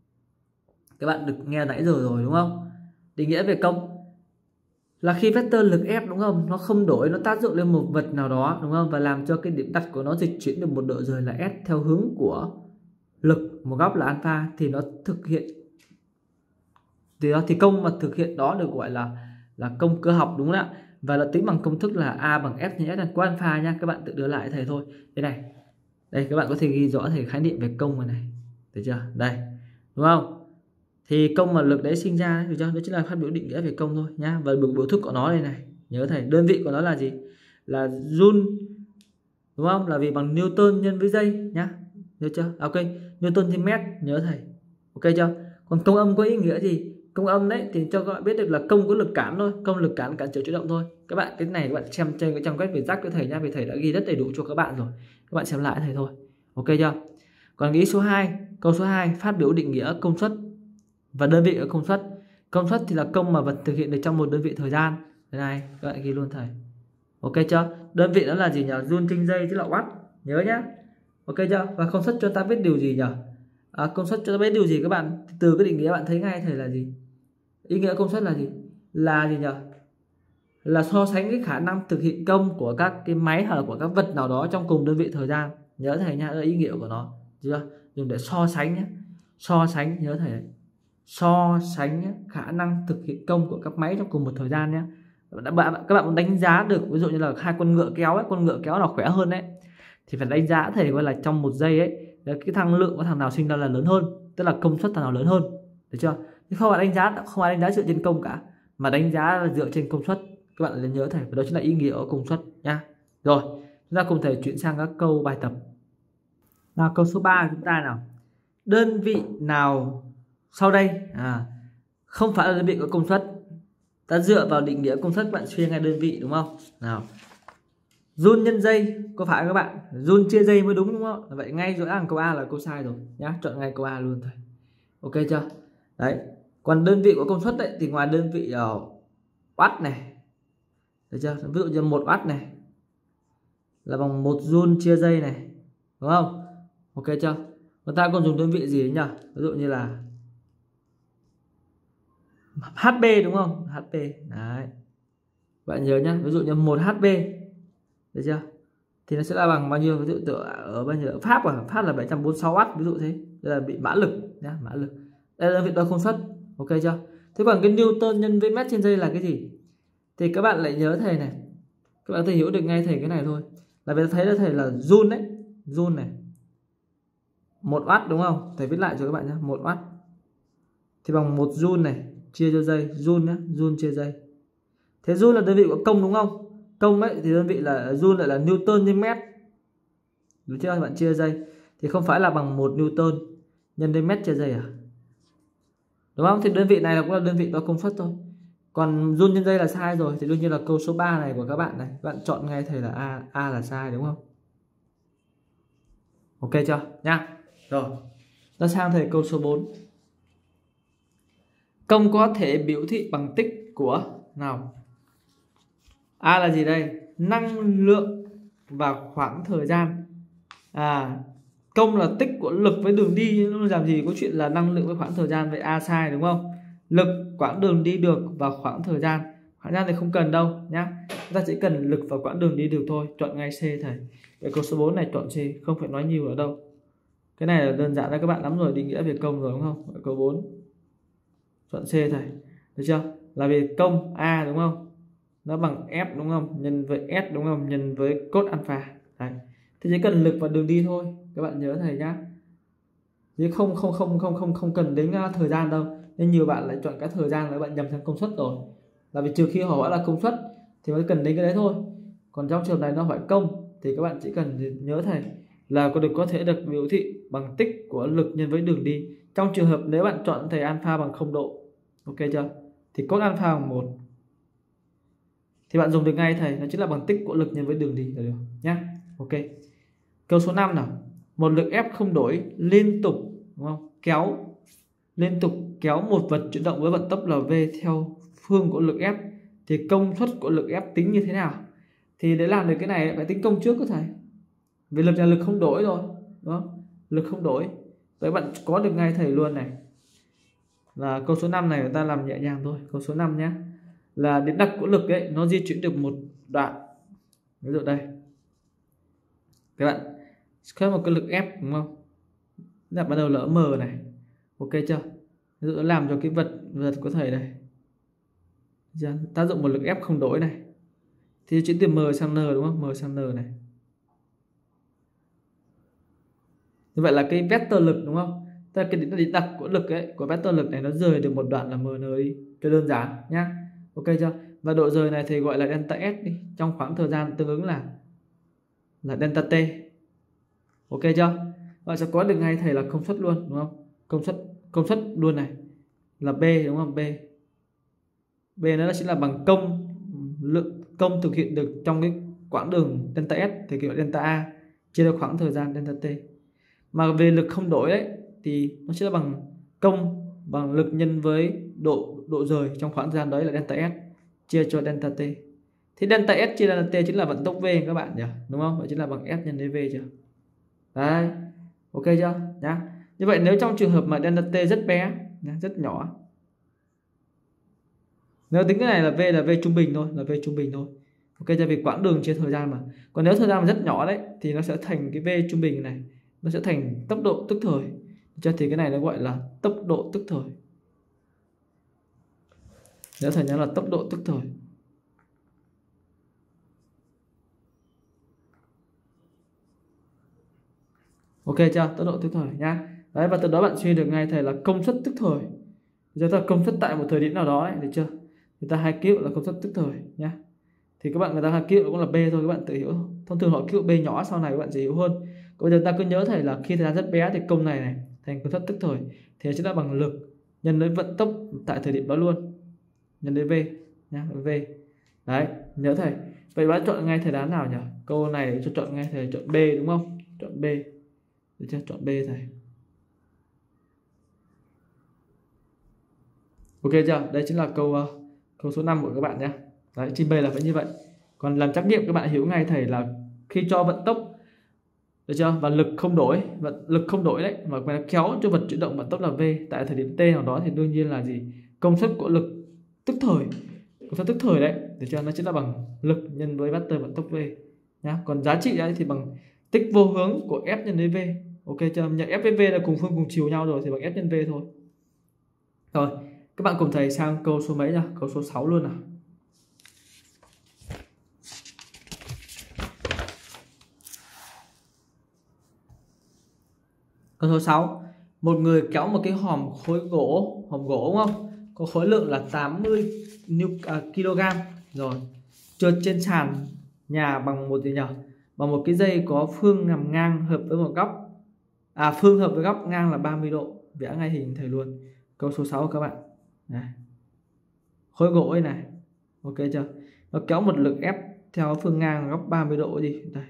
Các bạn được nghe nãy giờ rồi đúng không? Định nghĩa về công là khi vector lực F đúng không? Nó không đổi, nó tác dụng lên một vật nào đó đúng không? Và làm cho cái điểm đặt của nó dịch chuyển được một độ rời là S theo hướng của lực một góc là alpha, thì nó thực hiện thì đó thì công mà thực hiện đó được gọi là là công cơ học đúng không ạ? Và là tính bằng công thức là A bằng F nhân S nhân cos alpha nha. Các bạn tự đưa lại thầy thôi. Đây này. Đây các bạn có thể ghi rõ thầy khái niệm về công rồi này. Được chưa? Đây. Đúng không? Thì công mà lực đấy sinh ra, được chưa? Đó chính là phát biểu định nghĩa về công thôi nhá. Và biểu biểu thức của nó đây này. Nhớ thầy, đơn vị của nó là gì? Là joule. Đúng không? Là vì bằng Newton nhân với giây nhá. Nhớ chưa? Ok, Newton trên mét, nhớ thầy. Ok chưa? Còn công âm có ý nghĩa gì? Công âm đấy thì cho các bạn biết được là công có lực cản thôi, công lực cản cản trở chuyển động thôi. Các bạn cái này các bạn xem trên cái trang web về rắc cho thầy nhá, vì thầy đã ghi rất đầy đủ cho các bạn rồi. Các bạn xem lại thầy thôi. Ok chưa? Còn ý số hai, câu số hai phát biểu định nghĩa công suất và đơn vị ở công suất. Công suất thì là công mà vật thực hiện được trong một đơn vị thời gian. Đây này, các bạn ghi luôn thầy. Ok chưa? Đơn vị đó là gì nhỉ? Joule trên giây tức là watt. Nhớ nhá. Ok chưa? Và công suất cho ta biết điều gì nhỉ? À, công suất cho ta biết điều gì các bạn? Từ cái định nghĩa bạn thấy ngay thầy là gì? Ý nghĩa công suất là gì? Là gì nhỉ? Là so sánh cái khả năng thực hiện công của các cái máy hoặc là của các vật nào đó trong cùng đơn vị thời gian. Nhớ thầy nha, đó là ý nghĩa của nó. Chưa? Dùng để so sánh nhé. So sánh, nhớ thầy đấy. So sánh nhé, khả năng thực hiện công của các máy trong cùng một thời gian nhé. Các bạn các bạn muốn đánh giá được, ví dụ như là hai con ngựa kéo ấy, con ngựa kéo nào khỏe hơn đấy, thì phải đánh giá thầy coi là trong một giây ấy cái thằng lượng của thằng nào sinh ra là lớn hơn, tức là công suất thằng nào lớn hơn, được chưa? Nhưng không phải đánh giá, không ai đánh giá dựa trên công cả, mà đánh giá dựa trên công suất. Các bạn nên nhớ thầy, và đó chính là ý nghĩa của công suất nha. Rồi chúng ta cùng thầy chuyển sang các câu bài tập. Nào, câu số ba của chúng ta nào. Đơn vị nào sau đây à, không phải là đơn vị có công suất? Ta dựa vào định nghĩa công suất bạn suy ngay đơn vị đúng không? Nào, Joule nhân giây có phải các bạn? Joule chia giây mới đúng đúng không? Vậy ngay rõ ràng câu A là câu sai rồi nhá, chọn ngay câu A luôn thôi. Ok chưa? Đấy. Còn đơn vị của công suất đấy thì ngoài đơn vị uh, watt này, được chưa? Ví dụ như một watt này là bằng một joule chia giây này, đúng không? Ok chưa? Người ta còn dùng đơn vị gì nhỉ? Ví dụ như là hát pê đúng không? hát pê. Đấy. Bạn nhớ nhá, ví dụ như một hát pê, được chưa? Thì nó sẽ là bằng bao nhiêu? Ví dụ tự ở bao nhiêu? Ở Pháp à? Pháp là bảy trăm bốn mươi sáu oát, ví dụ thế. Đây là bị mã lực nhá, mã lực. Đây là đơn vị đo công suất. Ok chưa? Thế còn cái Newton nhân với mét trên giây là cái gì? Thì các bạn lại nhớ thầy này. Các bạn có thể hiểu được ngay thầy cái này thôi. Là vì thấy là thầy là joule đấy, joule này. một oát đúng không? Thầy viết lại cho các bạn nhé, một oát thì bằng một joule này chia cho giây, joule nhé, joule chia giây. Thế joule là đơn vị của công đúng không? Công ấy thì đơn vị là joule lại là Newton trên mét. Đúng chưa? Bạn chia giây thì không phải là bằng một Newton nhân với mét chia giây à? Đúng không? Thì đơn vị này là cũng là đơn vị đo công suất thôi. Còn joule nhân giây là sai rồi, thì đương nhiên là câu số ba này của các bạn này, các bạn chọn ngay thầy là A, A là sai đúng không? Ok chưa? Nha. Rồi. Ta sang thầy câu số bốn. Công có thể biểu thị bằng tích của nào? A là gì đây? Năng lượng và khoảng thời gian. À, công là tích của lực với đường đi, nó làm gì có chuyện là năng lượng với khoảng thời gian, vậy A sai đúng không? Lực, quãng đường đi được và khoảng thời gian. Khoảng thời gian thì không cần đâu nhá. Chúng ta chỉ cần lực và quãng đường đi được thôi, chọn ngay C thầy. Vậy câu số bốn này chọn C, không phải nói nhiều ở đâu. Cái này là đơn giản là các bạn nắm rồi định nghĩa về công rồi đúng không? Vậy câu bốn chọn C thầy. Được chưa? Là vì công A đúng không? Nó bằng F đúng không? Nhân với S đúng không? Nhân với cos alpha. Đấy. Thì chỉ cần lực và đường đi thôi. Các bạn nhớ thầy nhá. Chứ không không không không không không cần đến thời gian đâu. Nên nhiều bạn lại chọn cái thời gian là bạn nhầm sang công suất rồi. Là vì trừ khi họ hỏi là công suất thì mới cần đến cái đấy thôi. Còn trong trường này nó hỏi công thì các bạn chỉ cần nhớ thầy là có được có thể được biểu thị bằng tích của lực nhân với đường đi. Trong trường hợp nếu bạn chọn thầy alpha bằng không độ, ok chưa? Thì cos alpha bằng một. Thì bạn dùng được ngay thầy, nó chính là bằng tích của lực nhân với đường đi là được nhá. Ok. Câu số năm nào. Một lực ép không đổi liên tục, đúng không? Kéo liên tục kéo một vật chuyển động với vận tốc là v theo phương của lực ép thì công suất của lực ép tính như thế nào? Thì để làm được cái này phải tính công trước cơ thầy. Vì lực là lực không đổi rồi, đúng không? Lực không đổi. Vậy bạn có được ngay thầy luôn này. Là câu số năm này người ta làm nhẹ nhàng thôi. Câu số năm nhé. Là đến đặc của lực ấy nó di chuyển được một đoạn. Ví dụ đây. Các bạn có một cái lực ép đúng không? Đặt bắt đầu là M này. Ok chưa? Ví dụ làm cho cái vật vật của thầy đây. Tác dụng một lực ép không đổi này. Thì chuyển từ M sang N đúng không? M sang N này. Như vậy là cái vector lực đúng không? Tức là cái điểm đặc của lực ấy, của vector lực này nó rời được một đoạn là mn đi. Cho đơn giản nhá. Ok chưa? Và độ rời này thì gọi là delta S đi. Trong khoảng thời gian tương ứng là là delta T. Ok chưa? Bạn sẽ có được ngay thầy là công suất luôn đúng không? Công suất công suất luôn này là B đúng không? B. B nó sẽ là bằng công lượng công thực hiện được trong cái quãng đường delta S thì kiểu delta A chia ra khoảng thời gian delta T. Mà về lực không đổi đấy thì nó sẽ là bằng công bằng lực nhân với độ độ rời trong khoảng thời gian đấy là delta S chia cho delta T. Thì delta S chia delta T chính là vận tốc v các bạn nhỉ, đúng không? Vậy chính là bằng S nhân với v chưa? Đấy. Ok chưa? Nhá. Như vậy nếu trong trường hợp mà delta T rất bé, rất nhỏ. Nếu tính cái này là v là v trung bình thôi, là v trung bình thôi. Ok chưa? Vì quãng đường chia thời gian mà. Còn nếu thời gian mà rất nhỏ đấy thì nó sẽ thành cái v trung bình này, nó sẽ thành tốc độ tức thời. Cho thì cái này nó gọi là tốc độ tức thời. Nếu thầy nhớ là tốc độ tức thời. Ok chưa? Tốc độ tức thời nhá. Đấy, và từ đó bạn suy được ngay thầy là công suất tức thời. Chúng ta công suất tại một thời điểm nào đó ấy, được chưa? Người ta hay ký hiệu là công suất tức thời nhá. Thì các bạn người ta hay ký hiệu cũng là B thôi, các bạn tự hiểu. Thông thường họ ký hiệu B nhỏ, sau này các bạn sẽ hiểu hơn. Bây giờ ta cứ nhớ thầy là khi thời gian rất bé thì công này này thành công suất tức thời thì sẽ là bằng lực nhân với vận tốc tại thời điểm đó luôn, nhân với V nhá, v. Đấy, nhớ thầy. Vậy bạn chọn ngay thầy đáp nào nhỉ? Câu này cho chọn ngay thầy chọn B đúng không? Chọn B. Được chưa? Chọn B thầy. Ok chưa? Đây chính là câu uh, câu số năm của các bạn nhé. Đấy, trình bày là phải như vậy. Còn làm trắc nghiệm các bạn hiểu ngay thầy là khi cho vận tốc, được chưa? Và lực không đổi, vận lực không đổi đấy, mà kéo cho vật chuyển động vận tốc là v. Tại thời điểm t nào đó thì đương nhiên là gì? Công suất của lực tức thời, công suất tức thời đấy, được chưa? Nó chính là bằng lực nhân với vectơ vận tốc v nhá. Còn giá trị đấy thì bằng tích vô hướng của F nhân với v. Ok chưa? Nhận F với v là cùng phương cùng chiều nhau rồi thì bằng F nhân v thôi. Rồi, các bạn cùng thầy sang câu số mấy nhá? Câu số sáu luôn nào. Câu số sáu. Một người kéo một cái hòm khối gỗ, hòm gỗ đúng không? Có khối lượng là tám mươi ki lô gam rồi. Trượt trên sàn nhà bằng một gì nhỉ? Bằng một cái dây có phương nằm ngang hợp với một góc. À, phương hợp với góc ngang là ba mươi độ. Vẽ ngay hình thầy luôn. Câu số sáu các bạn. Này. Khối gỗ ấy này. Ok chưa? Nó kéo một lực ép theo phương ngang góc ba mươi độ gì? Đây.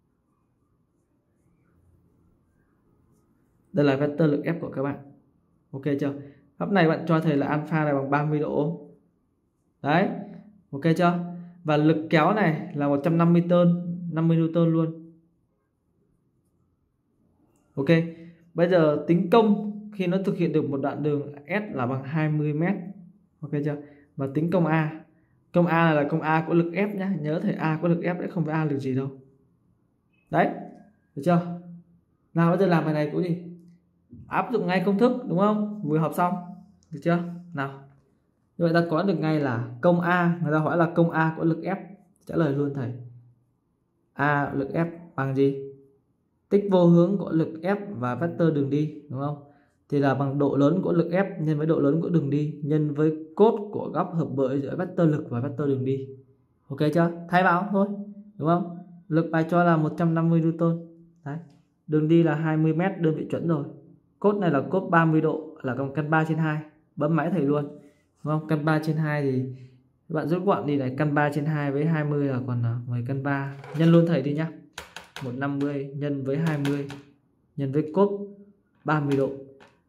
Đây là vectơ lực ép của các bạn. Ok chưa? Góc này bạn cho thầy là alpha này bằng ba mươi độ. Đấy. Ok chưa? Và lực kéo này là một trăm năm mươi tơn, năm mươi newton luôn. Ok. Bây giờ tính công khi nó thực hiện được một đoạn đường S là bằng hai mươi mét. Ok chưa? Và tính công A. Công A là công A của lực F nhá. Nhớ thầy A của lực F đấy, không phải A lực gì đâu. Đấy. Được chưa? Nào bây giờ làm bài này cũng gì? Áp dụng ngay công thức đúng không? Vừa học xong. Được chưa? Nào. Như vậy ta có được ngay là công A, người ta hỏi là công A của lực F. Trả lời luôn thầy. A lực F bằng gì? Tích vô hướng của lực F và vectơ đường đi, đúng không? Thì là bằng độ lớn của lực F nhân với độ lớn của đường đi nhân với cốt của góc hợp bởi giữa vectơ lực và vectơ đường đi. Ok chưa? Thay vào thôi, đúng không? Lực bài cho là một trăm năm mươi newton. Đấy. Đường đi là hai mươi mét, đơn vị chuẩn rồi. Cốt này là cốt ba mươi độ, là bằng căn ba trên hai. Bấm máy thầy luôn. Đúng không? Căn ba trên hai thì các bạn rút gọn đi này, căn ba trên hai với hai mươi là còn mười căn ba. Nhân luôn thầy đi nhá. một trăm năm mươi nhân với hai mươi nhân với cốt ba mươi độ.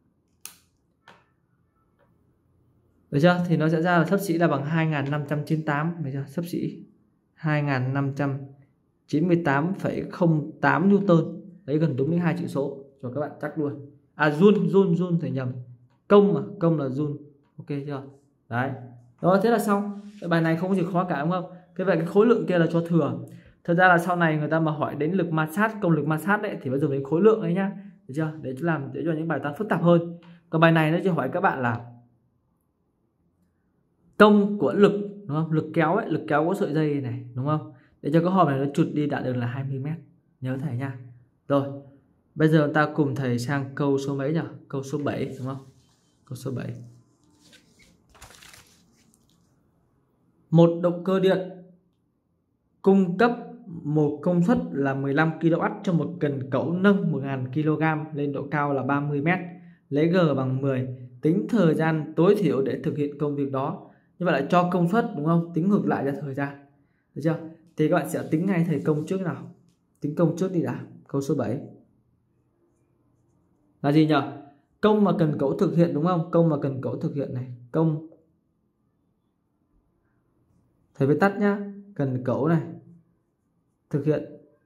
Được chưa? Thì nó sẽ ra là xấp xỉ là bằng hai nghìn năm trăm chín mươi tám. Được chưa? Xấp xỉ hai nghìn năm trăm chín mươi tám phẩy không tám newton. Đấy, gần đúng đến hai chữ số cho các bạn chắc luôn. À, joule, joule, joule thầy nhầm. Công mà, công là joule. Ok chưa? Đấy. Đó, thế là xong. Cái bài này không có gì khó cả đúng không? Thế vậy cái khối lượng kia là cho thừa. Thật ra là sau này người ta mà hỏi đến lực ma sát, công lực ma sát đấy thì phải dùng đến khối lượng đấy nhá. Được chưa? Để làm để cho những bài toán phức tạp hơn. Còn bài này nó chỉ hỏi các bạn là công của lực, đúng không? Lực kéo ấy, lực kéo của sợi dây này, đúng không? Để cho cái hòm này nó trụt đi đoạn đường là hai mươi mét. Nhớ thầy nha. Rồi. Bây giờ ta cùng thầy sang câu số mấy nhỉ? Câu số bảy đúng không? Câu số bảy. Một động cơ điện cung cấp một công suất là mười lăm ki lô oát cho một cần cẩu nâng một nghìn ki lô gam lên độ cao là ba mươi mét. Lấy G bằng mười. Tính thời gian tối thiểu để thực hiện công việc đó. Như vậy là cho công suất đúng không? Tính ngược lại ra thời gian. Được chưa? Thì các bạn sẽ tính ngay thầy công trước nào. Tính công trước đi đã. Câu số bảy. Là gì nhỉ? Công mà cần cẩu thực hiện đúng không? Công mà cần cẩu thực hiện này. Công. Thầy phải tắt nhá. Cần cẩu này. Thực hiện.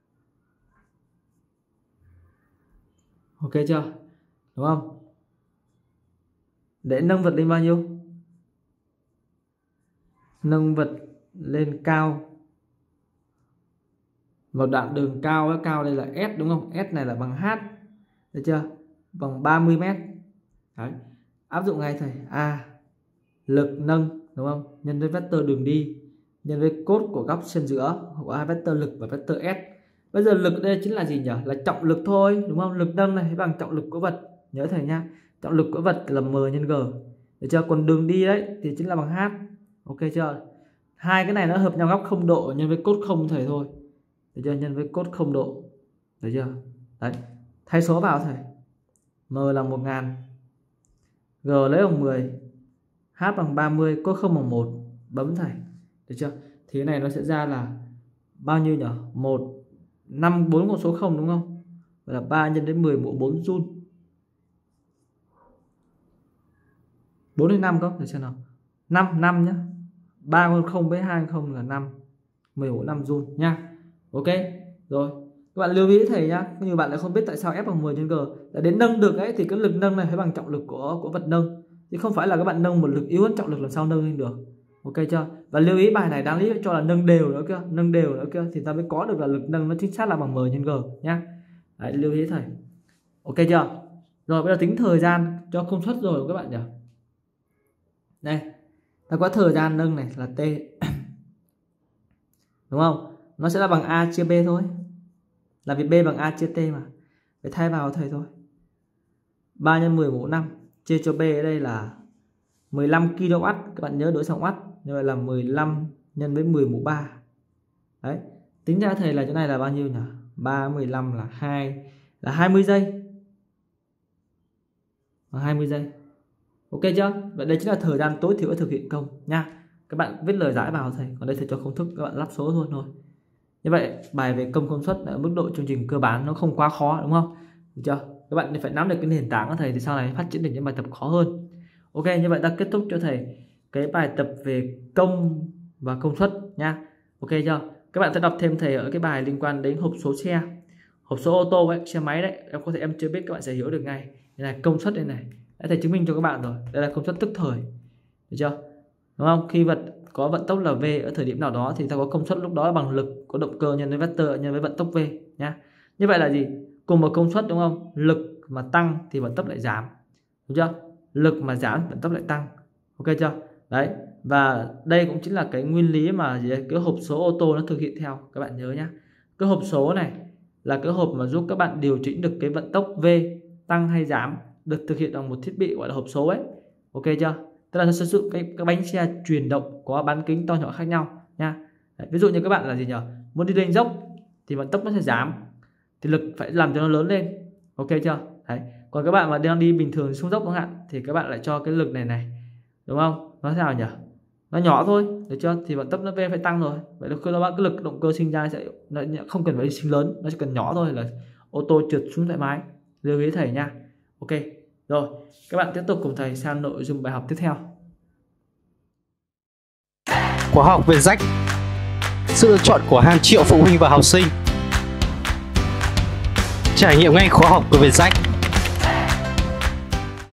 Ok chưa? Đúng không? Để nâng vật lên bao nhiêu? Nâng vật lên cao. Một đoạn đường cao ấy, cao đây là S đúng không? S này là bằng H. Được chưa? Bằng ba mươi mét. Đấy. Áp dụng ngay thầy. A. Lực nâng đúng không? Nhân với vectơ đường đi nhân với cốt của góc xen giữa của hai vector lực và vector S. Bây giờ lực đây chính là gì nhỉ? Là trọng lực thôi, đúng không? Lực nâng này bằng trọng lực của vật. Nhớ thầy nha. Trọng lực của vật là M nhân G. Được chưa? Còn đường đi đấy thì chính là bằng H. Ok chưa? Hai cái này nó hợp nhau góc không độ nhân với cốt không thầy thôi. Được chưa? Nhân với cốt không độ. Được chưa? Đấy. Thay số vào thầy. M là một nghìn. G lấy bằng mười. H bằng ba mươi, cốt không bằng một. bấm thầy, được chưa? Thì cái này nó sẽ ra là bao nhiêu nhỉ? Một năm bốn con số không đúng không? Vậy là ba nhân đến mười mũ bốn giun. bốn đến năm không? Để xem nào. năm năm nhá. ba con không với hai con không là năm. mười mũ năm giun nha. Ok. Rồi. Các bạn lưu ý thầy nhá. Nhiều bạn lại không biết tại sao F bằng mười nhân G. Để đến nâng được ấy thì cái lực nâng này phải bằng trọng lực của của vật nâng. Chứ không phải là các bạn nâng một lực yếu hơn trọng lực làm sao nâng lên được. Ok chưa? Và lưu ý bài này đáng lý cho là nâng đều nữa kia, nâng đều nữa kia thì ta mới có được là lực nâng nó chính xác là bằng m nhân G nhá. Đấy, lưu ý thầy. Ok chưa? Rồi bây giờ tính thời gian cho công suất rồi các bạn nhỉ. Đây, ta có thời gian nâng này là T. Đúng không? Nó sẽ là bằng A chia B thôi. Là vì B bằng A chia T mà. Phải thay vào thầy thôi. ba nhân mười mũ năm chia cho B ở đây là mười lăm ki lô oát, các bạn nhớ đổi sang oát, như vậy là mười lăm nhân với mười mũ ba. Đấy, tính ra thầy là chỗ này là bao nhiêu nhỉ? ba mười lăm là hai là hai mươi giây. Là hai mươi giây. Ok chưa? Vậy đây chính là thời gian tối thiểu để thực hiện công nha. Các bạn viết lời giải vào thầy, còn đây thầy cho công thức các bạn lắp số thôi thôi. Như vậy bài về công công suất ở mức độ chương trình cơ bản nó không quá khó đúng không? Được chưa? Các bạn phải nắm được cái nền tảng của thầy thì sau này phát triển được những bài tập khó hơn. Ok, như vậy ta kết thúc cho thầy cái bài tập về công và công suất nha. Ok chưa? Các bạn sẽ đọc thêm thầy ở cái bài liên quan đến hộp số xe, hộp số ô tô ấy, xe máy đấy. Em có thể em chưa biết các bạn sẽ hiểu được ngay. Đây là công suất đây này. Đã thầy chứng minh cho các bạn rồi. Đây là công suất tức thời. Được chưa? Đúng không? Khi vật có vận tốc là V ở thời điểm nào đó thì ta có công suất lúc đó là bằng lực của động cơ nhân với vector nhân với vận tốc V nhá. Như vậy là gì? Cùng một công suất đúng không? Lực mà tăng thì vận tốc lại giảm. Đúng chưa? Lực mà giảm vận tốc lại tăng. Ok chưa? Đấy. Và đây cũng chính là cái nguyên lý mà cái hộp số ô tô nó thực hiện theo. Các bạn nhớ nhá. Cái hộp số này là cái hộp mà giúp các bạn điều chỉnh được cái vận tốc V tăng hay giảm, được thực hiện bằng một thiết bị gọi là hộp số ấy. Ok chưa? Tức là nó sử dụng cái, cái bánh xe chuyển động có bán kính to nhỏ khác nhau nha. Đấy, ví dụ như các bạn là gì nhỉ? Muốn đi lên dốc thì vận tốc nó sẽ giảm, thì lực phải làm cho nó lớn lên. Ok chưa? Đấy. Còn các bạn mà đang đi bình thường xuống dốc chẳng hạn thì các bạn lại cho cái lực này này, đúng không? Nó thế nào nhỉ? Nó nhỏ thôi, được chưa? Thì vận tốc nó V phải tăng rồi. Vậy là khi đó cái lực động cơ sinh ra sẽ nó không cần phải sinh lớn, nó chỉ cần nhỏ thôi là ô tô trượt xuống thoải mái. Lưu ý thầy nha. Ok. Rồi, các bạn tiếp tục cùng thầy sang nội dung bài học tiếp theo. Khóa học về rách, sự lựa chọn của hàng triệu phụ huynh và học sinh. Trải nghiệm ngay khóa học của Vietjet.